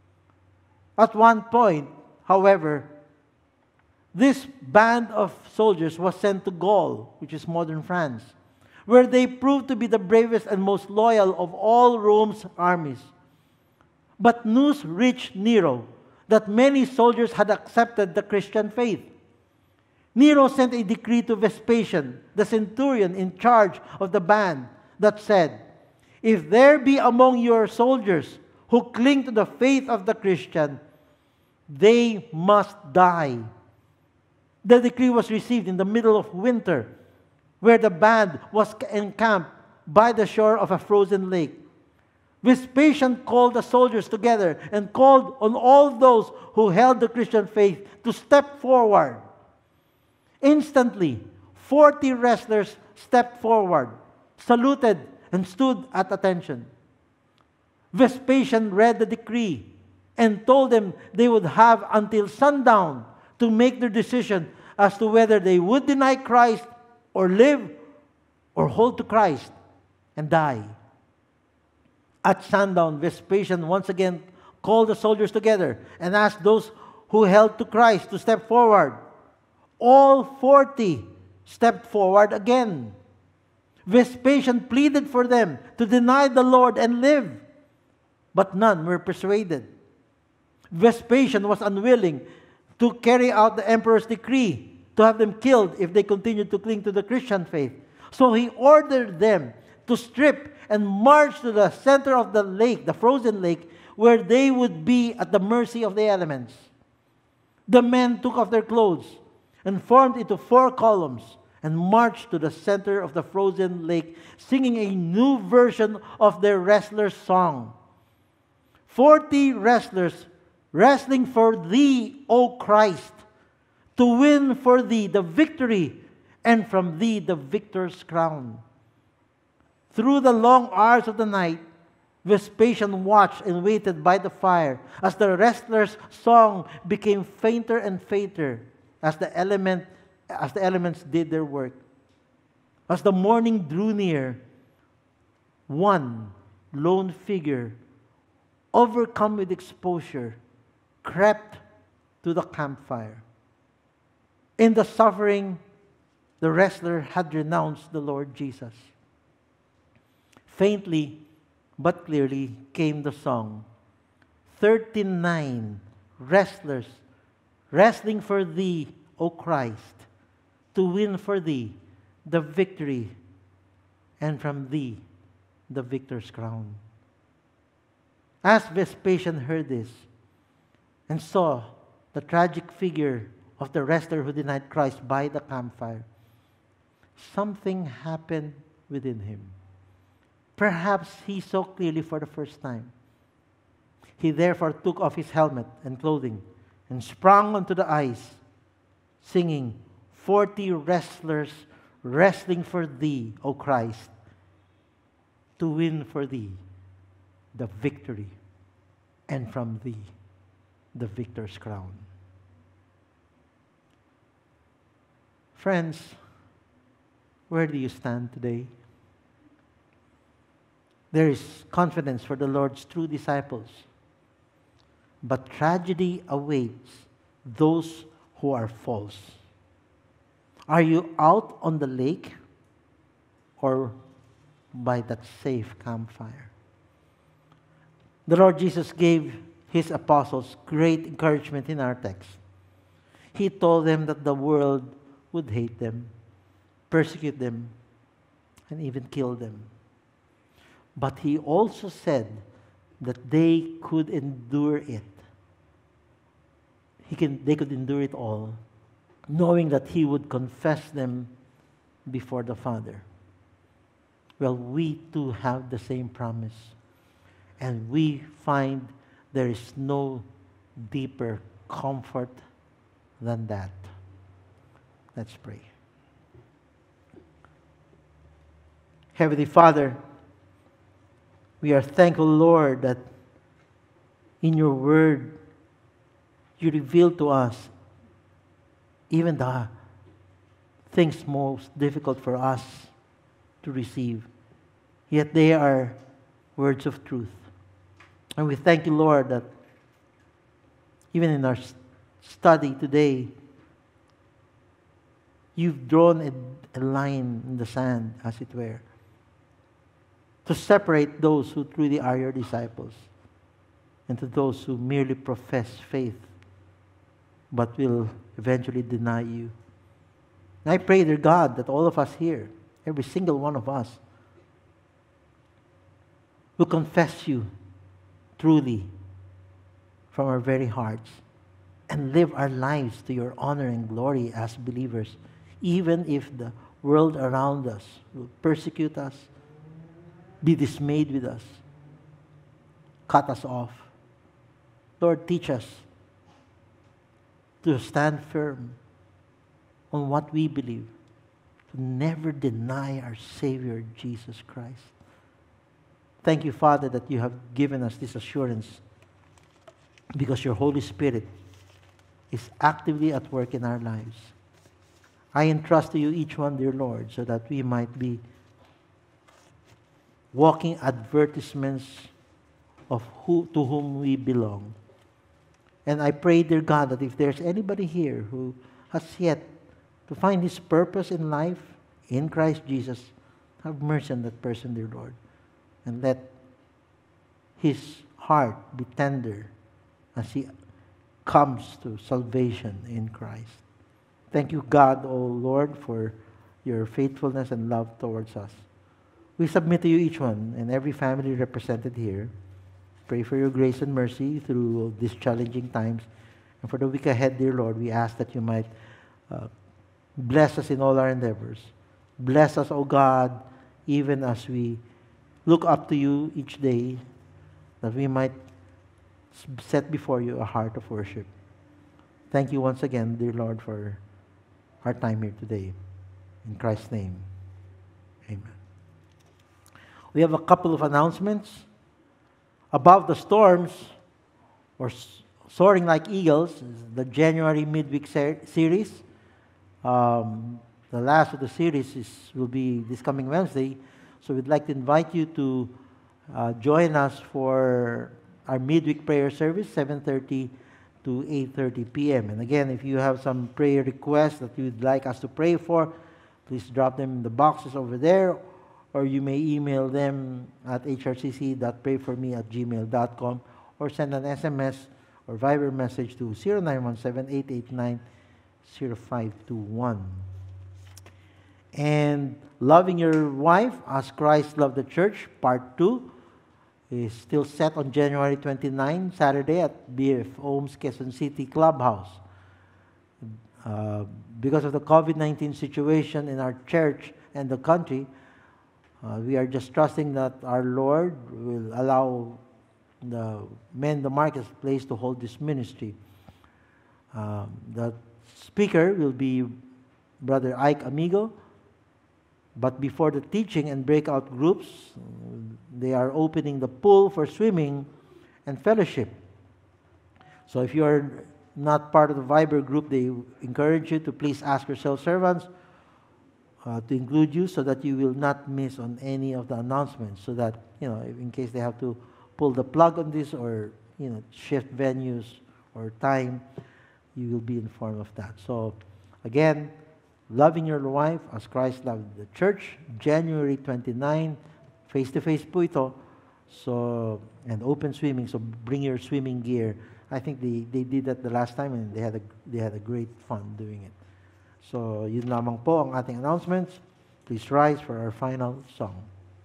At one point, however, this band of soldiers was sent to Gaul, which is modern France, where they proved to be the bravest and most loyal of all Rome's armies. But news reached Nero that many soldiers had accepted the Christian faith. Nero sent a decree to Vespasian, the centurion in charge of the band, that said, "If there be among your soldiers who cling to the faith of the Christian, they must die." The decree was received in the middle of winter, where the band was encamped by the shore of a frozen lake. Vespasian called the soldiers together and called on all those who held the Christian faith to step forward. Instantly, forty wrestlers stepped forward, saluted, and stood at attention. Vespasian read the decree and told them they would have until sundown to make their decision as to whether they would deny Christ or live or hold to Christ and die. At sundown, Vespasian once again called the soldiers together and asked those who held to Christ to step forward. All forty stepped forward again. Vespasian pleaded for them to deny the Lord and live, but none were persuaded. Vespasian was unwilling to carry out the emperor's decree to have them killed if they continued to cling to the Christian faith. So he ordered them to strip and march to the center of the lake, the frozen lake, where they would be at the mercy of the elements. The men took off their clothes and formed into four columns and marched to the center of the frozen lake, singing a new version of their wrestlers' song. Forty wrestlers wrestling for thee, O Christ, to win for thee the victory, and from thee the victor's crown. Through the long hours of the night, Vespasian watched and waited by the fire as the wrestlers' song became fainter and fainter as the element, as the elements did their work. As the morning drew near, one lone figure, overcome with exposure, crept to the campfire. In the suffering, the wrestler had renounced the Lord Jesus. Faintly but clearly came the song. Thirty-nine wrestlers wrestling for thee, O Christ, to win for thee the victory, and from thee the victor's crown. As Vespasian heard this and saw the tragic figure of the wrestler who denied Christ by the campfire, something happened within him. Perhaps he saw clearly for the first time. He therefore took off his helmet and clothing and sprang onto the ice, singing, Forty wrestlers wrestling for thee, O Christ, to win for thee the victory, and from thee the victor's crown. Friends, where do you stand today? There is confidence for the Lord's true disciples, but tragedy awaits those who are false. Are you out on the lake or by that safe campfire? The Lord Jesus gave His apostles great encouragement in our text. He told them that the world would hate them, persecute them, and even kill them. But He also said that they could endure it. He can, they could endure it all, knowing that He would confess them before the Father. Well, we too have the same promise. And we find there is no deeper comfort than that. Let's pray. Heavenly Father, we are thankful, Lord, that in your word, you reveal to us even the things most difficult for us to receive. Yet they are words of truth. And we thank you, Lord, that even in our study today, you've drawn a, a line in the sand, as it were, to separate those who truly are your disciples and to those who merely profess faith but will eventually deny you. And I pray, dear God, that all of us here, every single one of us, will confess you truly from our very hearts and live our lives to your honor and glory as believers, even if the world around us will persecute us, be dismayed with us, cut us off. Lord, teach us to stand firm on what we believe, to never deny our Savior, Jesus Christ. Thank you, Father, that you have given us this assurance because your Holy Spirit is actively at work in our lives. I entrust to you each one, dear Lord, so that we might be walking advertisements of who to whom we belong. And I pray, dear God, that if there's anybody here who has yet to find his purpose in life in Christ Jesus, have mercy on that person, dear Lord. And let his heart be tender as he comes to salvation in Christ. Thank you, God, O Lord, for your faithfulness and love towards us. We submit to you each one and every family represented here. Pray for your grace and mercy through these challenging times. And for the week ahead, dear Lord, we ask that you might uh, bless us in all our endeavors. Bless us, O God, even as we look up to you each day, that we might set before you a heart of worship. Thank you once again, dear Lord, for our time here today. In Christ's name, amen. We have a couple of announcements. Above the Storms, or Soaring Like Eagles, is the January midweek ser- series. Um, the last of the series is, will be this coming Wednesday. So we'd like to invite you to uh, join us for our midweek prayer service, seven thirty to eight thirty p.m. And again, if you have some prayer requests that you'd like us to pray for, please drop them in the boxes over there, or you may email them at h r c c dot pray for me at gmail dot com, or send an S M S or Viber message to zero nine one seven, eight eight nine, zero five two one. And loving your wife as Christ loved the church, part two, is still set on January twenty-ninth, Saturday at B F Ohms Quezon City Clubhouse. Uh, because of the COVID nineteen situation in our church and the country, uh, we are just trusting that our Lord will allow the men in the marketplace to hold this ministry. Um, the speaker will be Brother Ike Amigo. But before the teaching and breakout groups, they are opening the pool for swimming and fellowship. So if you are not part of the Viber group, they encourage you to please ask your cell servants uh, to include you so that you will not miss on any of the announcements, so that, you know, in case they have to pull the plug on this or, you know, shift venues or time, you will be informed of that. So again, loving your wife as Christ loved the church, January twenty-ninth, face-to-face po ito. So, and open swimming, so bring your swimming gear. I think they, they did that the last time and they had a, they had a great fun doing it. So, yun lamang po ang ating announcements. Please rise for our final song.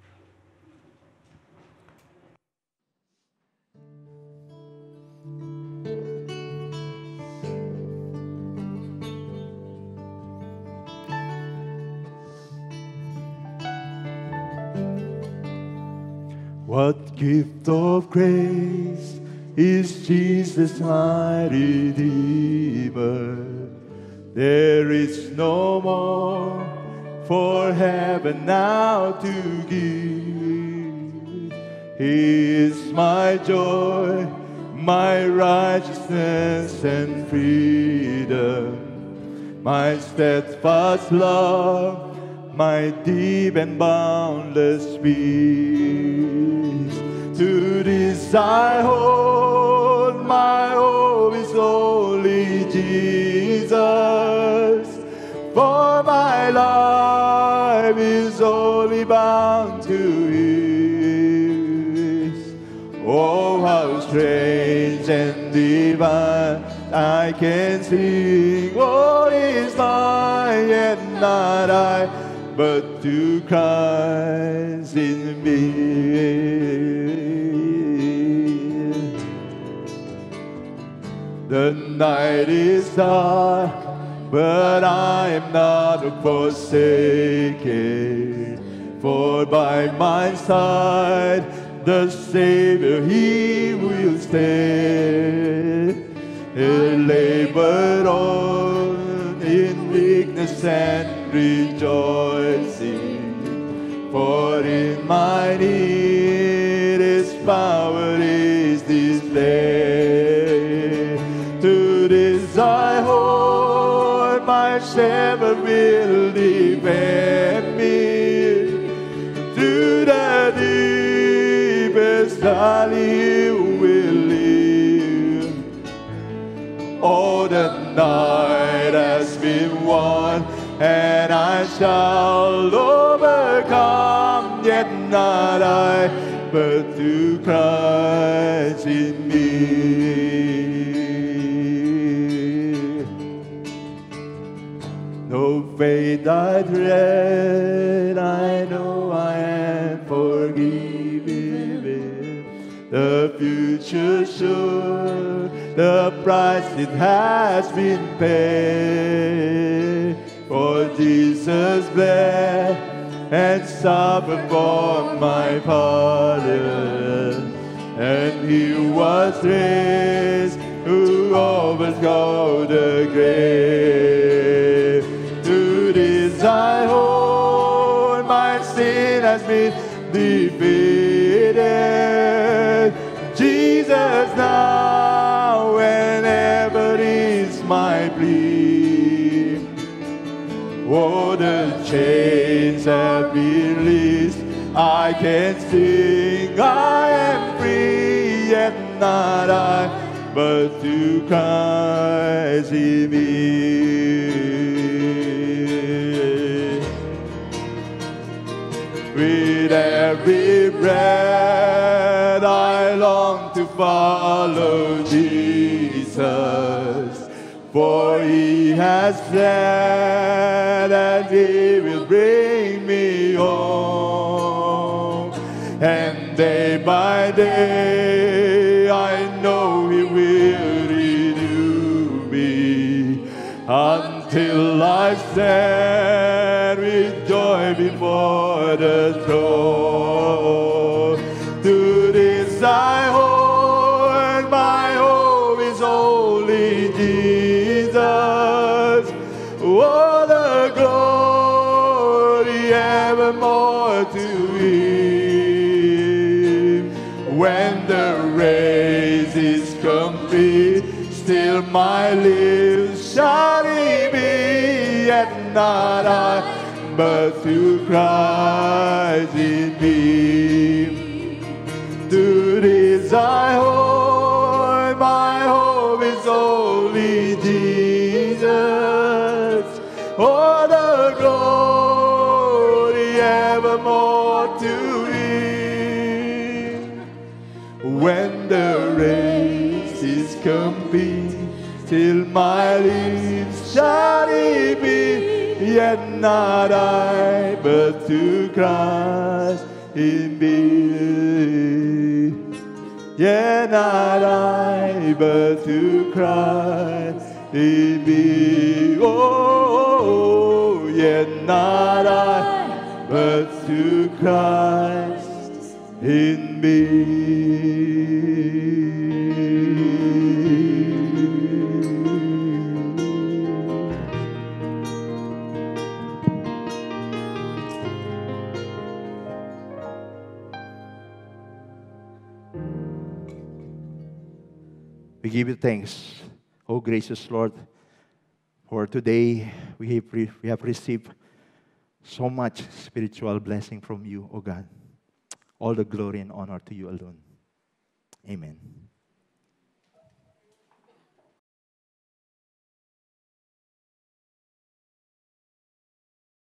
What gift of grace is Jesus my Redeemer? There is no more for heaven now to give. He is my joy, my righteousness and freedom, my steadfast love, my deep and boundless peace. To this I hold, my hope is only Jesus, for my life is only bound to His. Oh, how strange and divine, I can sing, oh, is mine, yet not I, but to Christ in me. The night is dark, but I am not forsaken, for by my side the Savior He will stay. He'll labor on in weakness and rejoicing, for in my need His power is displayed. To this I hold, my shepherd will defend me. Through the deepest valley you will lead. Oh, the night has been won, and I shall overcome, yet not I, but through Christ in me. No fate I dread, I know I am forgiven. The future sure, the price it has been paid. For Jesus bled and suffered for my pardon, and He was raised who overthrew the grave. To this I hold, my sin has been defeated. Jesus now, whenever is my plea. Oh, the chains have been released, I can sing, I am free, yet not I, but to Christ in me. With every breath I long to follow Jesus, For he has said that he will bring me home. And day by day I know he will renew me, until I stand with joy before the throne. To this I hold, my hope is only Jesus. Oh, the glory evermore to Him. When the race is complete, still my lips shall He be, yet not I, but to Christ in me. To this I hold, my hope is only Jesus. Oh, the glory evermore to Him. When the race is complete, till my lips shall He be, yet not I, but to Christ in me. Yet not I, but to Christ in me. Oh, yet not I, but to Christ in me. We give you thanks, O gracious Lord, for today we have, re- we have received so much spiritual blessing from you, O God. All the glory and honor to you alone. Amen.